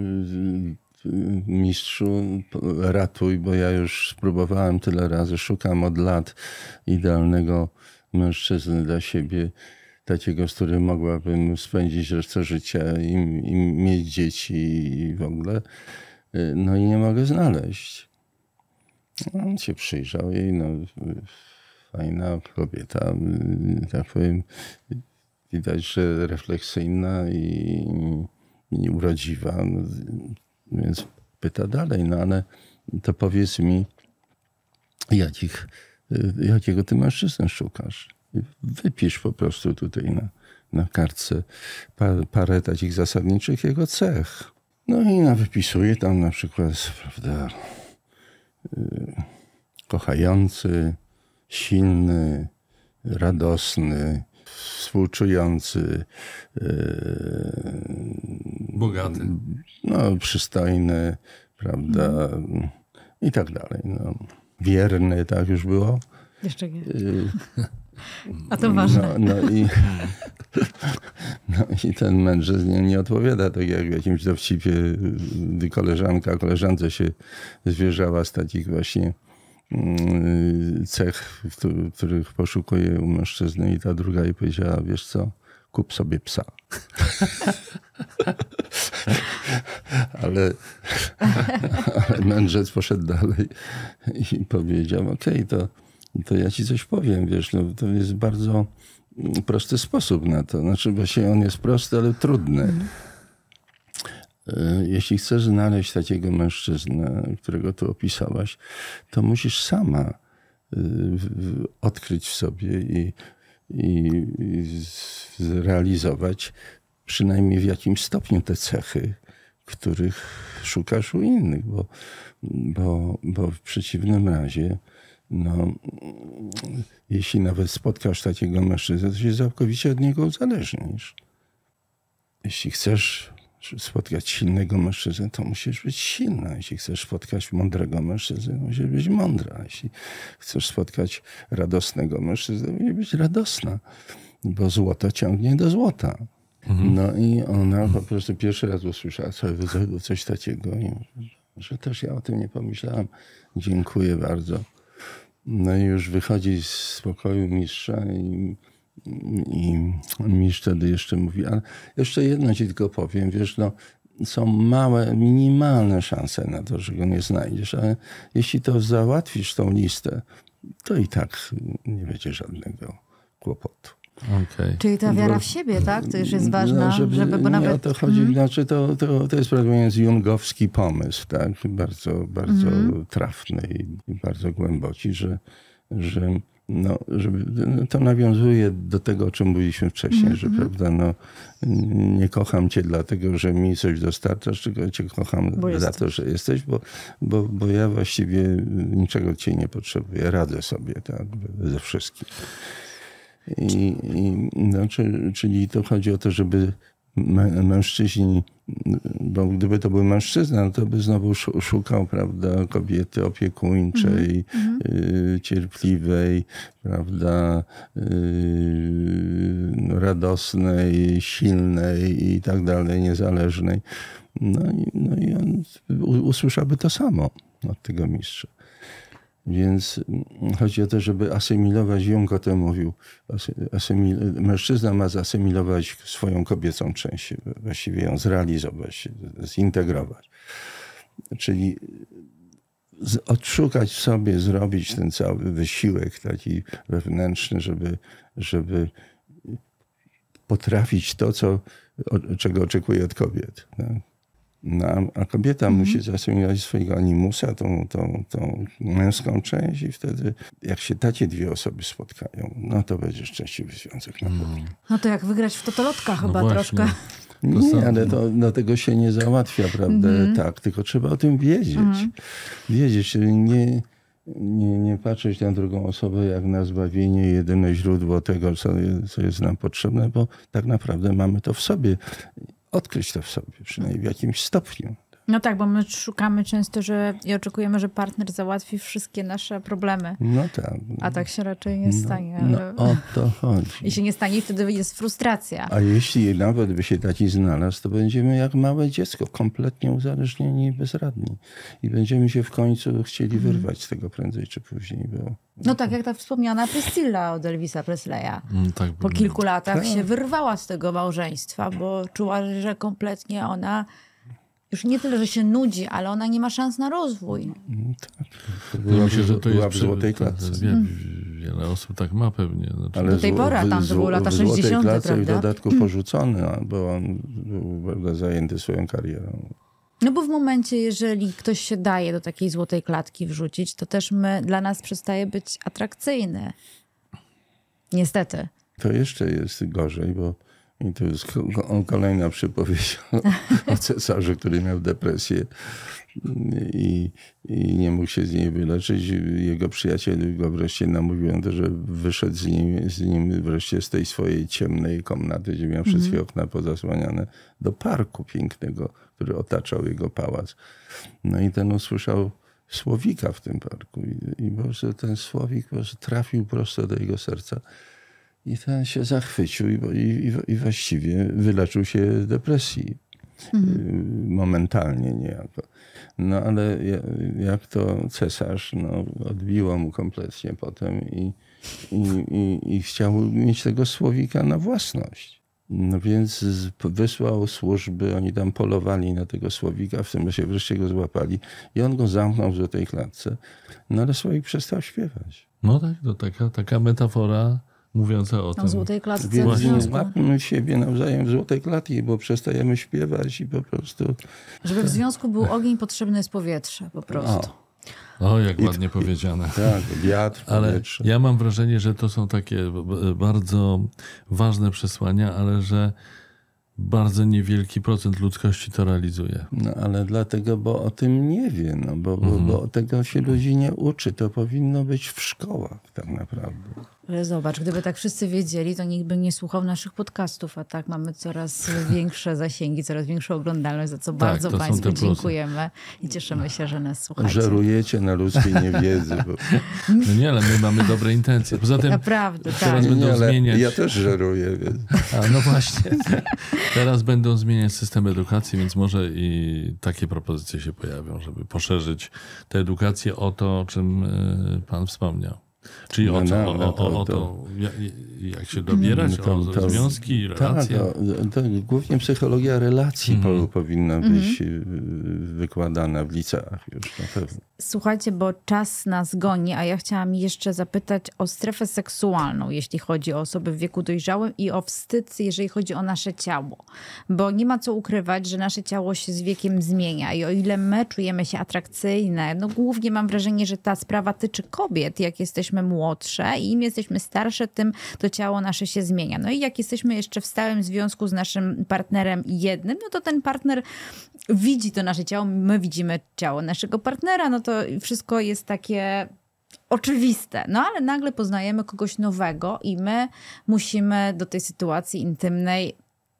mistrzu, ratuj, bo ja już spróbowałem tyle razy, szukam od lat idealnego mężczyzny dla siebie, takiego, z którym mogłabym spędzić resztę życia i mieć dzieci i w ogóle. No i nie mogę znaleźć. On się przyjrzał jej, fajna kobieta, tak powiem, widać, że refleksyjna i urodziwa. Więc pyta dalej, ale to powiedz mi, jakiego ty mężczyznę szukasz? Wypisz po prostu tutaj na kartce parę takich zasadniczych jego cech. No i wypisuje tam na przykład, prawda, kochający, silny, radosny, współczujący, bogaty, przystojny, prawda, i tak dalej. Wierny, tak już było. Jeszcze nie. A to ważne. I ten mędrzec nie odpowiada tak jak w jakimś dowcipie, gdy koleżance się zwierzała z takich właśnie cech, których poszukuje u mężczyzny, i ta druga jej powiedziała, wiesz co, kup sobie psa. ale mędrzec poszedł dalej i powiedział, okej, to ja ci coś powiem, wiesz, to jest bardzo prosty sposób na to. Znaczy, właśnie on jest prosty, ale trudny. Jeśli chcesz znaleźć takiego mężczyznę, którego tu opisałaś, to musisz sama odkryć w sobie i zrealizować przynajmniej w jakimś stopniu te cechy, których szukasz u innych, bo w przeciwnym razie jeśli nawet spotkasz takiego mężczyznę, to się całkowicie od niego uzależnisz. Jeśli chcesz spotkać silnego mężczyznę, to musisz być silna. Jeśli chcesz spotkać mądrego mężczyznę, to musisz być mądra. Jeśli chcesz spotkać radosnego mężczyznę, to musisz być radosna, bo złoto ciągnie do złota. No i ona po prostu pierwszy raz usłyszała coś takiego, że też ja o tym nie pomyślałam. Dziękuję bardzo. No i już wychodzi z pokoju mistrza i mistrz wtedy jeszcze mówi, ale jeszcze jedno ci tylko powiem, wiesz, są małe, minimalne szanse na to, że go nie znajdziesz, ale jeśli to załatwisz tą listę, to i tak nie będzie żadnego kłopotu. Okay. Czyli ta wiara w siebie, tak? To już jest ważna, bo nawet... Nie o to chodzi, znaczy to jest prawdę mówiąc jungowski pomysł, tak? Bardzo, bardzo trafny i bardzo głęboki, że to nawiązuje do tego, o czym mówiliśmy wcześniej, że prawda, nie kocham cię dlatego, że mi coś dostarczasz, tylko cię kocham za to, że jesteś, bo ja właściwie niczego od ciebie nie potrzebuję, radzę sobie tak, ze wszystkim. Czyli to chodzi o to, żeby mężczyźni, bo gdyby to był mężczyzna, to by znowu szukał, prawda, kobiety opiekuńczej, cierpliwej, prawda, radosnej, silnej i tak dalej, niezależnej. No i on usłyszałby to samo od tego mistrza. Więc chodzi o to, żeby asymilować, Jung o tym mówił, mężczyzna ma zasymilować swoją kobiecą część, właściwie ją zrealizować, zintegrować. Czyli odszukać w sobie, zrobić ten cały wysiłek taki wewnętrzny, żeby potrafić to, czego oczekuje od kobiet. Tak? A kobieta musi zasymilować swojego animusa, tą męską część i wtedy jak się takie dwie osoby spotkają, no to będzie szczęśliwy związek na pewno. No to jak wygrać w totolotka chyba właśnie. troszkę. Nie, ale do tego się nie załatwia, prawda? Tak, tylko trzeba o tym wiedzieć. Wiedzieć, czyli nie patrzeć na drugą osobę jak na zbawienie, jedyne źródło tego, co jest nam potrzebne, bo tak naprawdę mamy to w sobie. Odkryć to w sobie, przynajmniej w jakimś stopniu. No tak, bo my szukamy często i oczekujemy, że partner załatwi wszystkie nasze problemy. No tak. A tak się raczej nie stanie. O to chodzi. I się nie stanie i wtedy jest frustracja. A jeśli nawet by się taki znalazł, to będziemy jak małe dziecko, kompletnie uzależnieni i bezradni. I będziemy się w końcu chcieli wyrwać z tego prędzej czy później. No tak, jak ta wspomniana Priscilla od Elvisa Presleya. Tak, Po kilku latach się wyrwała z tego małżeństwa, bo czuła, że kompletnie ona już nie tyle, że się nudzi, ale ona nie ma szans na rozwój. Tak. Myślę, że to była jest w złotej klatce. Wiele osób tak ma pewnie. Znaczy, Ale do tej pory, a tam to były lata 60., w złotej klatce prawda? w dodatku porzucony, bo on był zajęty swoją karierą. No bo w momencie, jeżeli ktoś się daje do takiej złotej klatki wrzucić, to też dla nas przestaje być atrakcyjny. Niestety. To jeszcze jest gorzej, bo i to jest kolejna przypowieść o cesarzu, który miał depresję i nie mógł się z niej wyleczyć. Jego przyjaciel go wreszcie namówił na to, że wyszedł z nim wreszcie z tej swojej ciemnej komnaty, gdzie miał wszystkie okna pozasłaniane, do parku pięknego, który otaczał jego pałac. No i ten usłyszał słowika w tym parku i po prostu ten słowik po prostu trafił prosto do jego serca. I ten się zachwycił i właściwie wyleczył się depresji. Momentalnie niejako. No ale jak to cesarz, odbiło mu kompletnie potem i chciał mieć tego słowika na własność. No więc wysłał służby, oni tam polowali na tego słowika, w tym czasie wreszcie go złapali i on go zamknął w złotej klatce. No ale słowik przestał śpiewać. No tak, to taka metafora mówiąca o tym. W złotej klatce. Więc nie złapmy siebie nawzajem w złotej klatki, bo przestajemy śpiewać i po prostu... Żeby w związku był ogień, potrzebne jest powietrze po prostu. O, jak ładnie powiedziane. Tak, wiatr, powietrze. Ale ja mam wrażenie, że to są takie bardzo ważne przesłania, ale że bardzo niewielki procent ludzkości to realizuje. No ale dlatego, bo o tym nie wie, bo tego się ludzi nie uczy. To powinno być w szkołach tak naprawdę. Ale zobacz, gdyby tak wszyscy wiedzieli, to nikt by nie słuchał naszych podcastów, a tak mamy coraz większe zasięgi, coraz większą oglądalność, za co bardzo Państwu dziękujemy i cieszymy się, że nas słuchacie. Żerujecie na ludzkiej niewiedzy. No nie, ale my mamy dobre intencje. Poza tym naprawdę, teraz będą zmieniać... Ja też żeruję. Więc... no właśnie. Teraz będą zmieniać system edukacji, więc może i takie propozycje się pojawią, żeby poszerzyć tę edukację o to, o czym Pan wspomniał. Czyli o to, jak się dobierać, o związki, relacje. To głównie psychologia relacji powinna być wykładana w liceach już na pewno. Słuchajcie, bo czas nas goni, a ja chciałam jeszcze zapytać o strefę seksualną, jeśli chodzi o osoby w wieku dojrzałym i o wstyd, jeżeli chodzi o nasze ciało. Bo nie ma co ukrywać, że nasze ciało się z wiekiem zmienia i o ile my czujemy się atrakcyjne, głównie mam wrażenie, że ta sprawa tyczy kobiet, jak jesteśmy jesteśmy młodsze i im jesteśmy starsze, tym to ciało nasze się zmienia. No i jak jesteśmy jeszcze w stałym związku z naszym partnerem jednym, no to ten partner widzi to nasze ciało, my widzimy ciało naszego partnera, no to wszystko jest takie oczywiste. No ale nagle poznajemy kogoś nowego i my musimy do tej sytuacji intymnej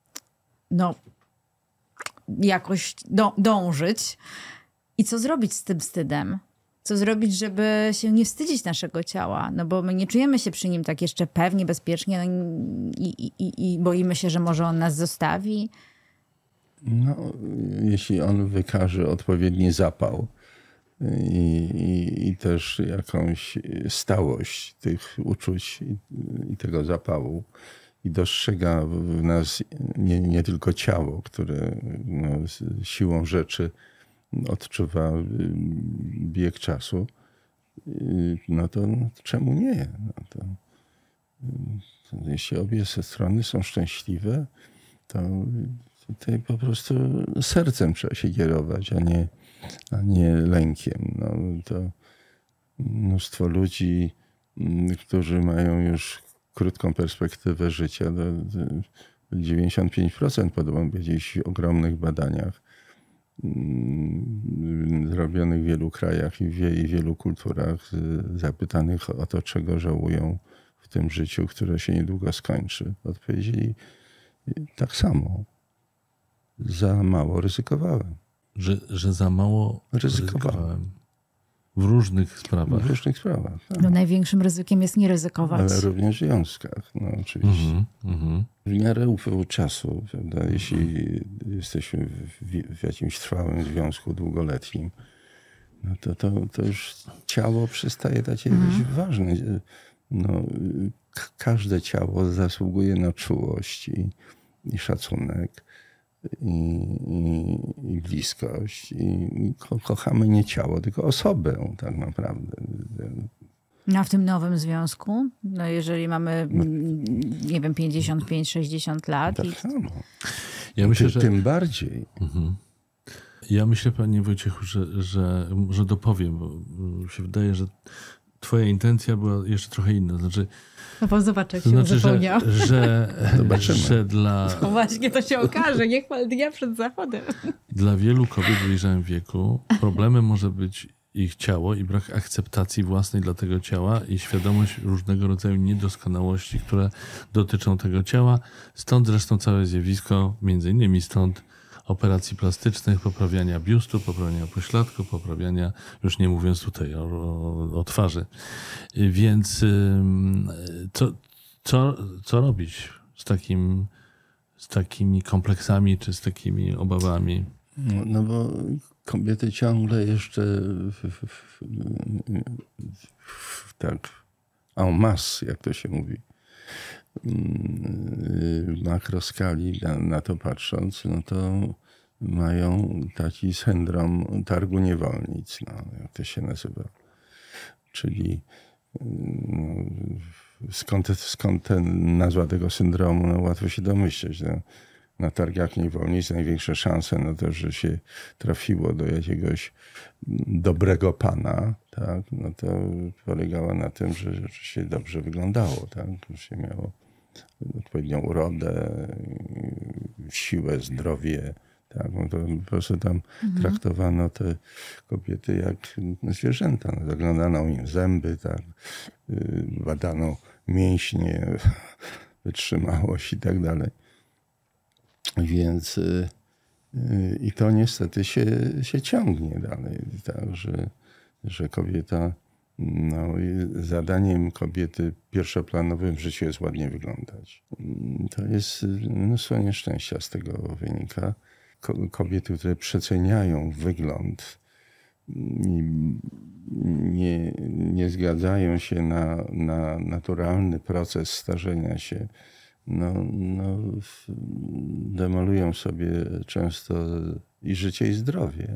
jakoś dążyć. I co zrobić z tym wstydem? Co zrobić, żeby się nie wstydzić naszego ciała? No bo my nie czujemy się przy nim tak jeszcze pewnie, bezpiecznie i boimy się, że może on nas zostawi. No, jeśli on wykaże odpowiedni zapał i też jakąś stałość tych uczuć i tego zapału i dostrzega w nas nie tylko ciało, które siłą rzeczy odczuwa bieg czasu, no to czemu nie? Jeśli obie strony są szczęśliwe, to tutaj po prostu sercem trzeba się kierować, a nie lękiem. No, to mnóstwo ludzi, którzy mają już krótką perspektywę życia, 95% podobno w jakichś ogromnych badaniach zrobionych w wielu krajach i w wielu kulturach, zapytanych o to, czego żałują w tym życiu, które się niedługo skończy. Odpowiedzieli tak samo. Za mało ryzykowałem. Że za mało ryzykowałem. W różnych sprawach. W różnych sprawach. Tak. No, największym ryzykiem jest nie ryzykować. Ale również w związkach, no oczywiście. W miarę upływu czasu, prawda? Jeśli jesteśmy w jakimś trwałym związku długoletnim, no to już ciało przestaje takie być ważne. No, każde ciało zasługuje na czułość i szacunek. I bliskość. I kochamy nie ciało, tylko osobę tak naprawdę. A w tym nowym związku, no jeżeli mamy, nie wiem, 55-60 lat. Tak samo. Ja myślę, że tym bardziej. Ja myślę, panie Wojciechu, że dopowiem, bo się wydaje, że twoja intencja była jeszcze trochę inna. Znaczy, No zobacz, jak to się znaczy, zapomniał. że dla... No właśnie, to się okaże. Nie chwal dnia przed zachodem. Dla wielu kobiet w dojrzałym wieku problemem może być ich ciało i brak akceptacji własnej dla tego ciała i świadomość różnego rodzaju niedoskonałości, które dotyczą tego ciała. Stąd zresztą całe zjawisko, między innymi stąd operacji plastycznych, poprawiania biustu, poprawiania pośladku, poprawiania, już nie mówiąc tutaj o twarzy. Więc co robić z takimi kompleksami czy z takimi obawami? No bo kobiety ciągle jeszcze tak en masse, jak to się mówi, w makroskali na to patrząc, no to mają taki syndrom targu niewolnic, no, jak to się nazywa. Czyli skąd nazwa tego syndromu? No, łatwo się domyśleć. No. Na targach niewolnic największe szanse na to, że się trafiło do jakiegoś dobrego pana, tak? No to polegało na tym, że rzeczywiście dobrze wyglądało, tak? Że się miało odpowiednią urodę, siłę, zdrowie. Tak? No to po prostu tam traktowano te kobiety jak zwierzęta. No, zaglądano im zęby, tak? Badano mięśnie, wytrzymałość i tak dalej. Więc i to niestety się ciągnie dalej. Tak, że kobieta, no, zadaniem kobiety pierwszoplanowym w życiu jest ładnie wyglądać. To jest mnóstwo nieszczęścia z tego wynika. Kobiety, które przeceniają wygląd i nie zgadzają się na naturalny proces starzenia się, no, demolują sobie często i życie, i zdrowie.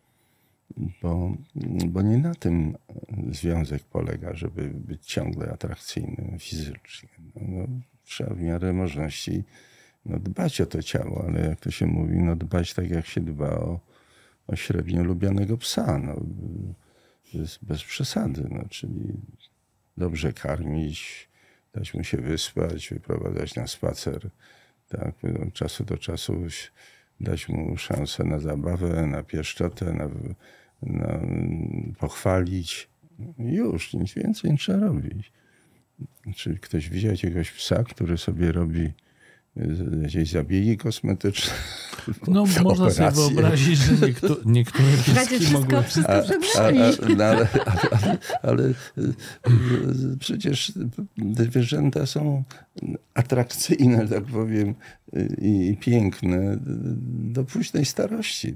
Bo nie na tym związek polega, żeby być ciągle atrakcyjnym fizycznie. No, trzeba w miarę możliwości dbać o to ciało, ale jak to się mówi, dbać tak jak się dba o średnio lubianego psa. No, to jest bez przesady. No, czyli dobrze karmić, dać mu się wyspać, wyprowadzać na spacer. Tak, od czasu do czasu dać mu szansę na zabawę, na pieszczotę, na pochwalić. Już, nic więcej nie trzeba robić. Czy ktoś widział jakiegoś psa, który sobie robi jakieś zabiegi kosmetyczne? No można sobie wyobrazić, że niektóre pieski mogą... Wszystko przed nami. Ale przecież te zwierzęta są atrakcyjne, tak powiem, i piękne do późnej starości.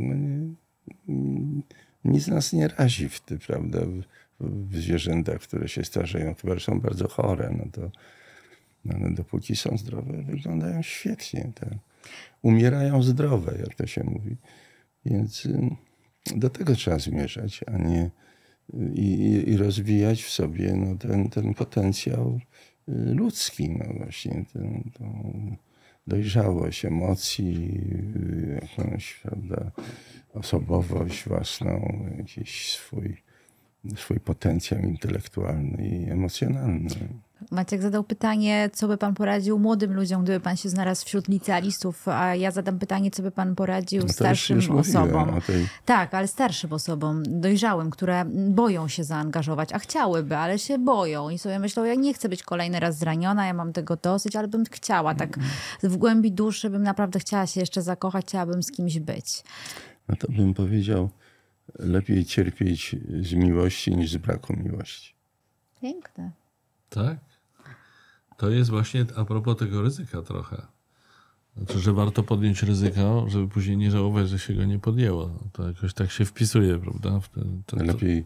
Nic nas nie razi prawda, w zwierzętach, które się starzeją, chyba że są bardzo chore, ale dopóki są zdrowe, wyglądają świetnie. Tak. Umierają zdrowe, jak to się mówi. Więc do tego trzeba zmierzać, a nie i rozwijać w sobie ten potencjał ludzki, właśnie tą dojrzałość emocji, jakąś, prawda, osobowość własną, jakiś swój potencjał intelektualny i emocjonalny. Maciek zadał pytanie, co by pan poradził młodym ludziom, gdyby pan się znalazł wśród licealistów, a ja zadam pytanie, co by pan poradził starszym osobom. Tak, ale starszym osobom, dojrzałym, które boją się zaangażować, a chciałyby, ale się boją i sobie myślą, ja nie chcę być kolejny raz zraniona, ja mam tego dosyć, ale bym chciała, tak w głębi duszy bym naprawdę chciała się jeszcze zakochać, chciałabym z kimś być. No to bym powiedział, lepiej cierpieć z miłości niż z braku miłości. Piękne. Tak? To jest właśnie a propos tego ryzyka trochę. Znaczy, że warto podjąć ryzyko, żeby później nie żałować, że się go nie podjęło. To jakoś tak się wpisuje, prawda? Lepiej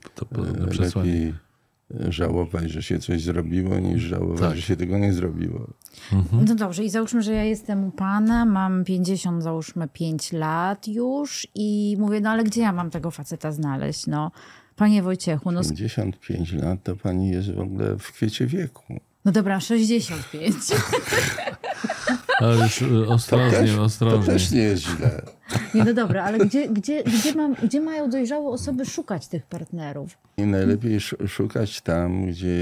żałować, że się coś zrobiło, niż żałować, że się tego nie zrobiło. No dobrze, i załóżmy, że ja jestem u pana, mam 50, załóżmy 5 lat już i mówię, no ale gdzie ja mam tego faceta znaleźć? No, panie Wojciechu, 55 lat to pani jest w ogóle w kwiecie wieku. No dobra, 65. Ale już ostrożnie. To też nie jest źle. Nie, no dobra, ale gdzie mają dojrzałe osoby szukać tych partnerów? I najlepiej szukać tam,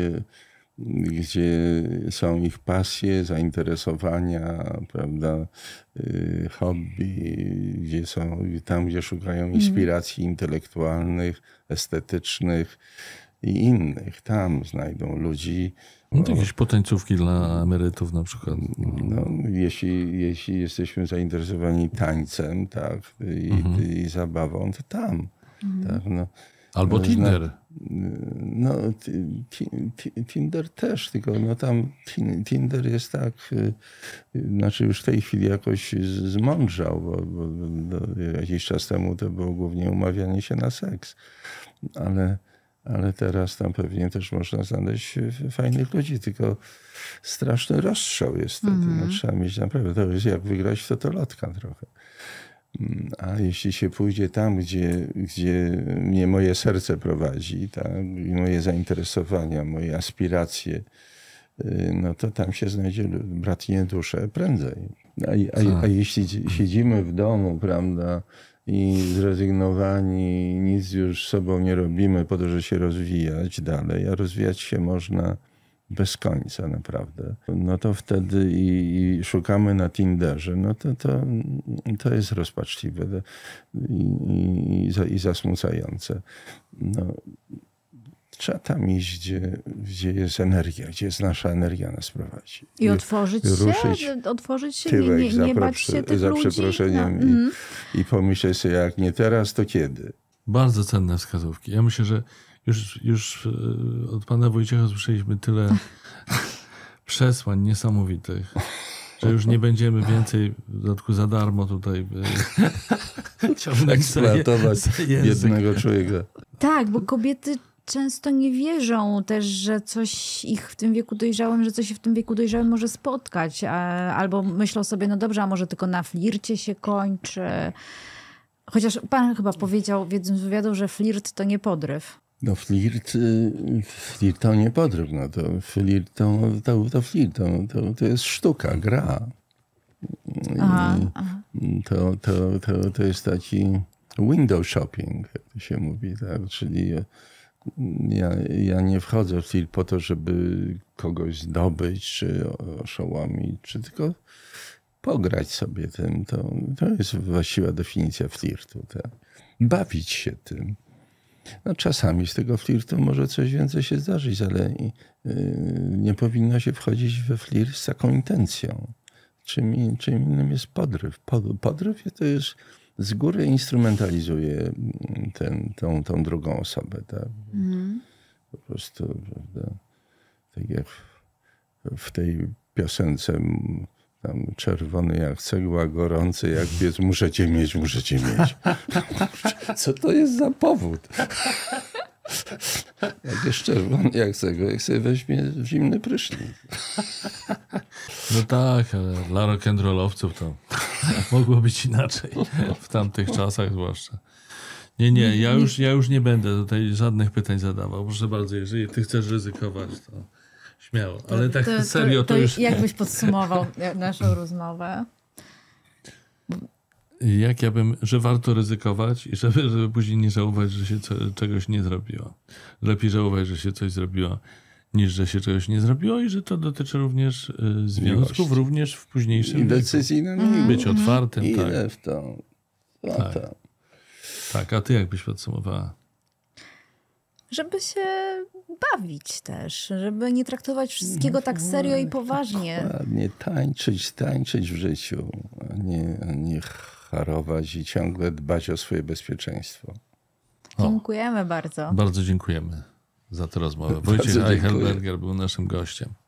gdzie są ich pasje, zainteresowania, prawda, hobby, tam, gdzie szukają inspiracji intelektualnych, estetycznych i innych. Tam znajdą ludzi. No to jakieś potańcówki dla emerytów na przykład. No, jeśli jesteśmy zainteresowani tańcem, tak, i zabawą, to tam. Tak, no. Albo Tinder. No, Tinder też, tylko tam Tinder jest tak, znaczy już w tej chwili jakoś zmądrzał, bo jakiś czas temu to było głównie umawianie się na seks. Ale teraz tam pewnie też można znaleźć fajnych ludzi, tylko straszny rozstrzał jest wtedy. No, trzeba mieć naprawdę, to jest jak wygrać w totolotka trochę. A jeśli się pójdzie tam, gdzie mnie moje serce prowadzi, tak, i moje zainteresowania, moje aspiracje, no to tam się znajdzie bratnie dusze prędzej. A jeśli siedzimy w domu, prawda, i zrezygnowani, nic już sobą nie robimy po to, żeby się rozwijać dalej, a rozwijać się można bez końca naprawdę. No to wtedy i szukamy na Tinderze, no to jest rozpaczliwe i zasmucające. No, trzeba tam iść, gdzie jest energia, gdzie jest nasza energia nas prowadzi. I otworzyć się, nie bać się tych za ludzi. przeproszeniem i pomyśleć sobie, jak nie teraz, to kiedy? Bardzo cenne wskazówki. Ja myślę, że już od pana Wojciecha słyszeliśmy tyle przesłań niesamowitych, że już nie będziemy więcej w dodatku za darmo tutaj eksploatować jednego człowieka. Tak, bo kobiety często nie wierzą też, że coś ich w tym wieku dojrzałym, że coś się w tym wieku dojrzałym może spotkać. Albo myślą sobie, no dobrze, a może tylko na flircie się kończy. Chociaż pan chyba powiedział w jednym z wywiadów, że flirt to nie podryw. No flirt to nie podryw. No to flirt to jest sztuka, gra. To jest taki window shopping, jak to się mówi, tak? Czyli Ja nie wchodzę w flirt po to, żeby kogoś zdobyć, czy oszołomić, czy tylko pograć sobie tym. To jest właściwa definicja flirtu. Tak? Bawić się tym. No, czasami z tego flirtu może coś więcej się zdarzyć, ale nie powinno się wchodzić we flirt z taką intencją. Czym innym jest podryw. Podryw to jest z góry instrumentalizuje tą drugą osobę. Tak? Po prostu, prawda? Tak jak w tej piosence tam czerwony jak cegła, gorący jak piec, muszę cię mieć. Co to jest za powód? Jak jest czerwony jak cegła, jak sobie weźmie zimny prysznic. No tak, ale dla rock'n'rollowców to mogło być inaczej. W tamtych czasach zwłaszcza. Nie, ja już nie będę tutaj żadnych pytań zadawał. Proszę bardzo, jeżeli ty chcesz ryzykować, to śmiało. Ale tak serio to już... Jak byś podsumował naszą rozmowę? Że warto ryzykować i żeby później nie żałować, że się czegoś nie zrobiło. Lepiej żałować, że się coś zrobiło, niż że się czegoś nie zrobiło i że to dotyczy również związków, Miłość. również w późniejszym I decyzji na miłość. być otwartym. Ile Tak. w to? Tak, a ty jak byś podsumowała? Żeby się bawić też, żeby nie traktować wszystkiego tak serio i poważnie. Dokładnie, tańczyć w życiu, a nie harować i ciągle dbać o swoje bezpieczeństwo. Dziękujemy bardzo. Bardzo dziękujemy za tę rozmowę. Wojciech Eichelberger był naszym gościem.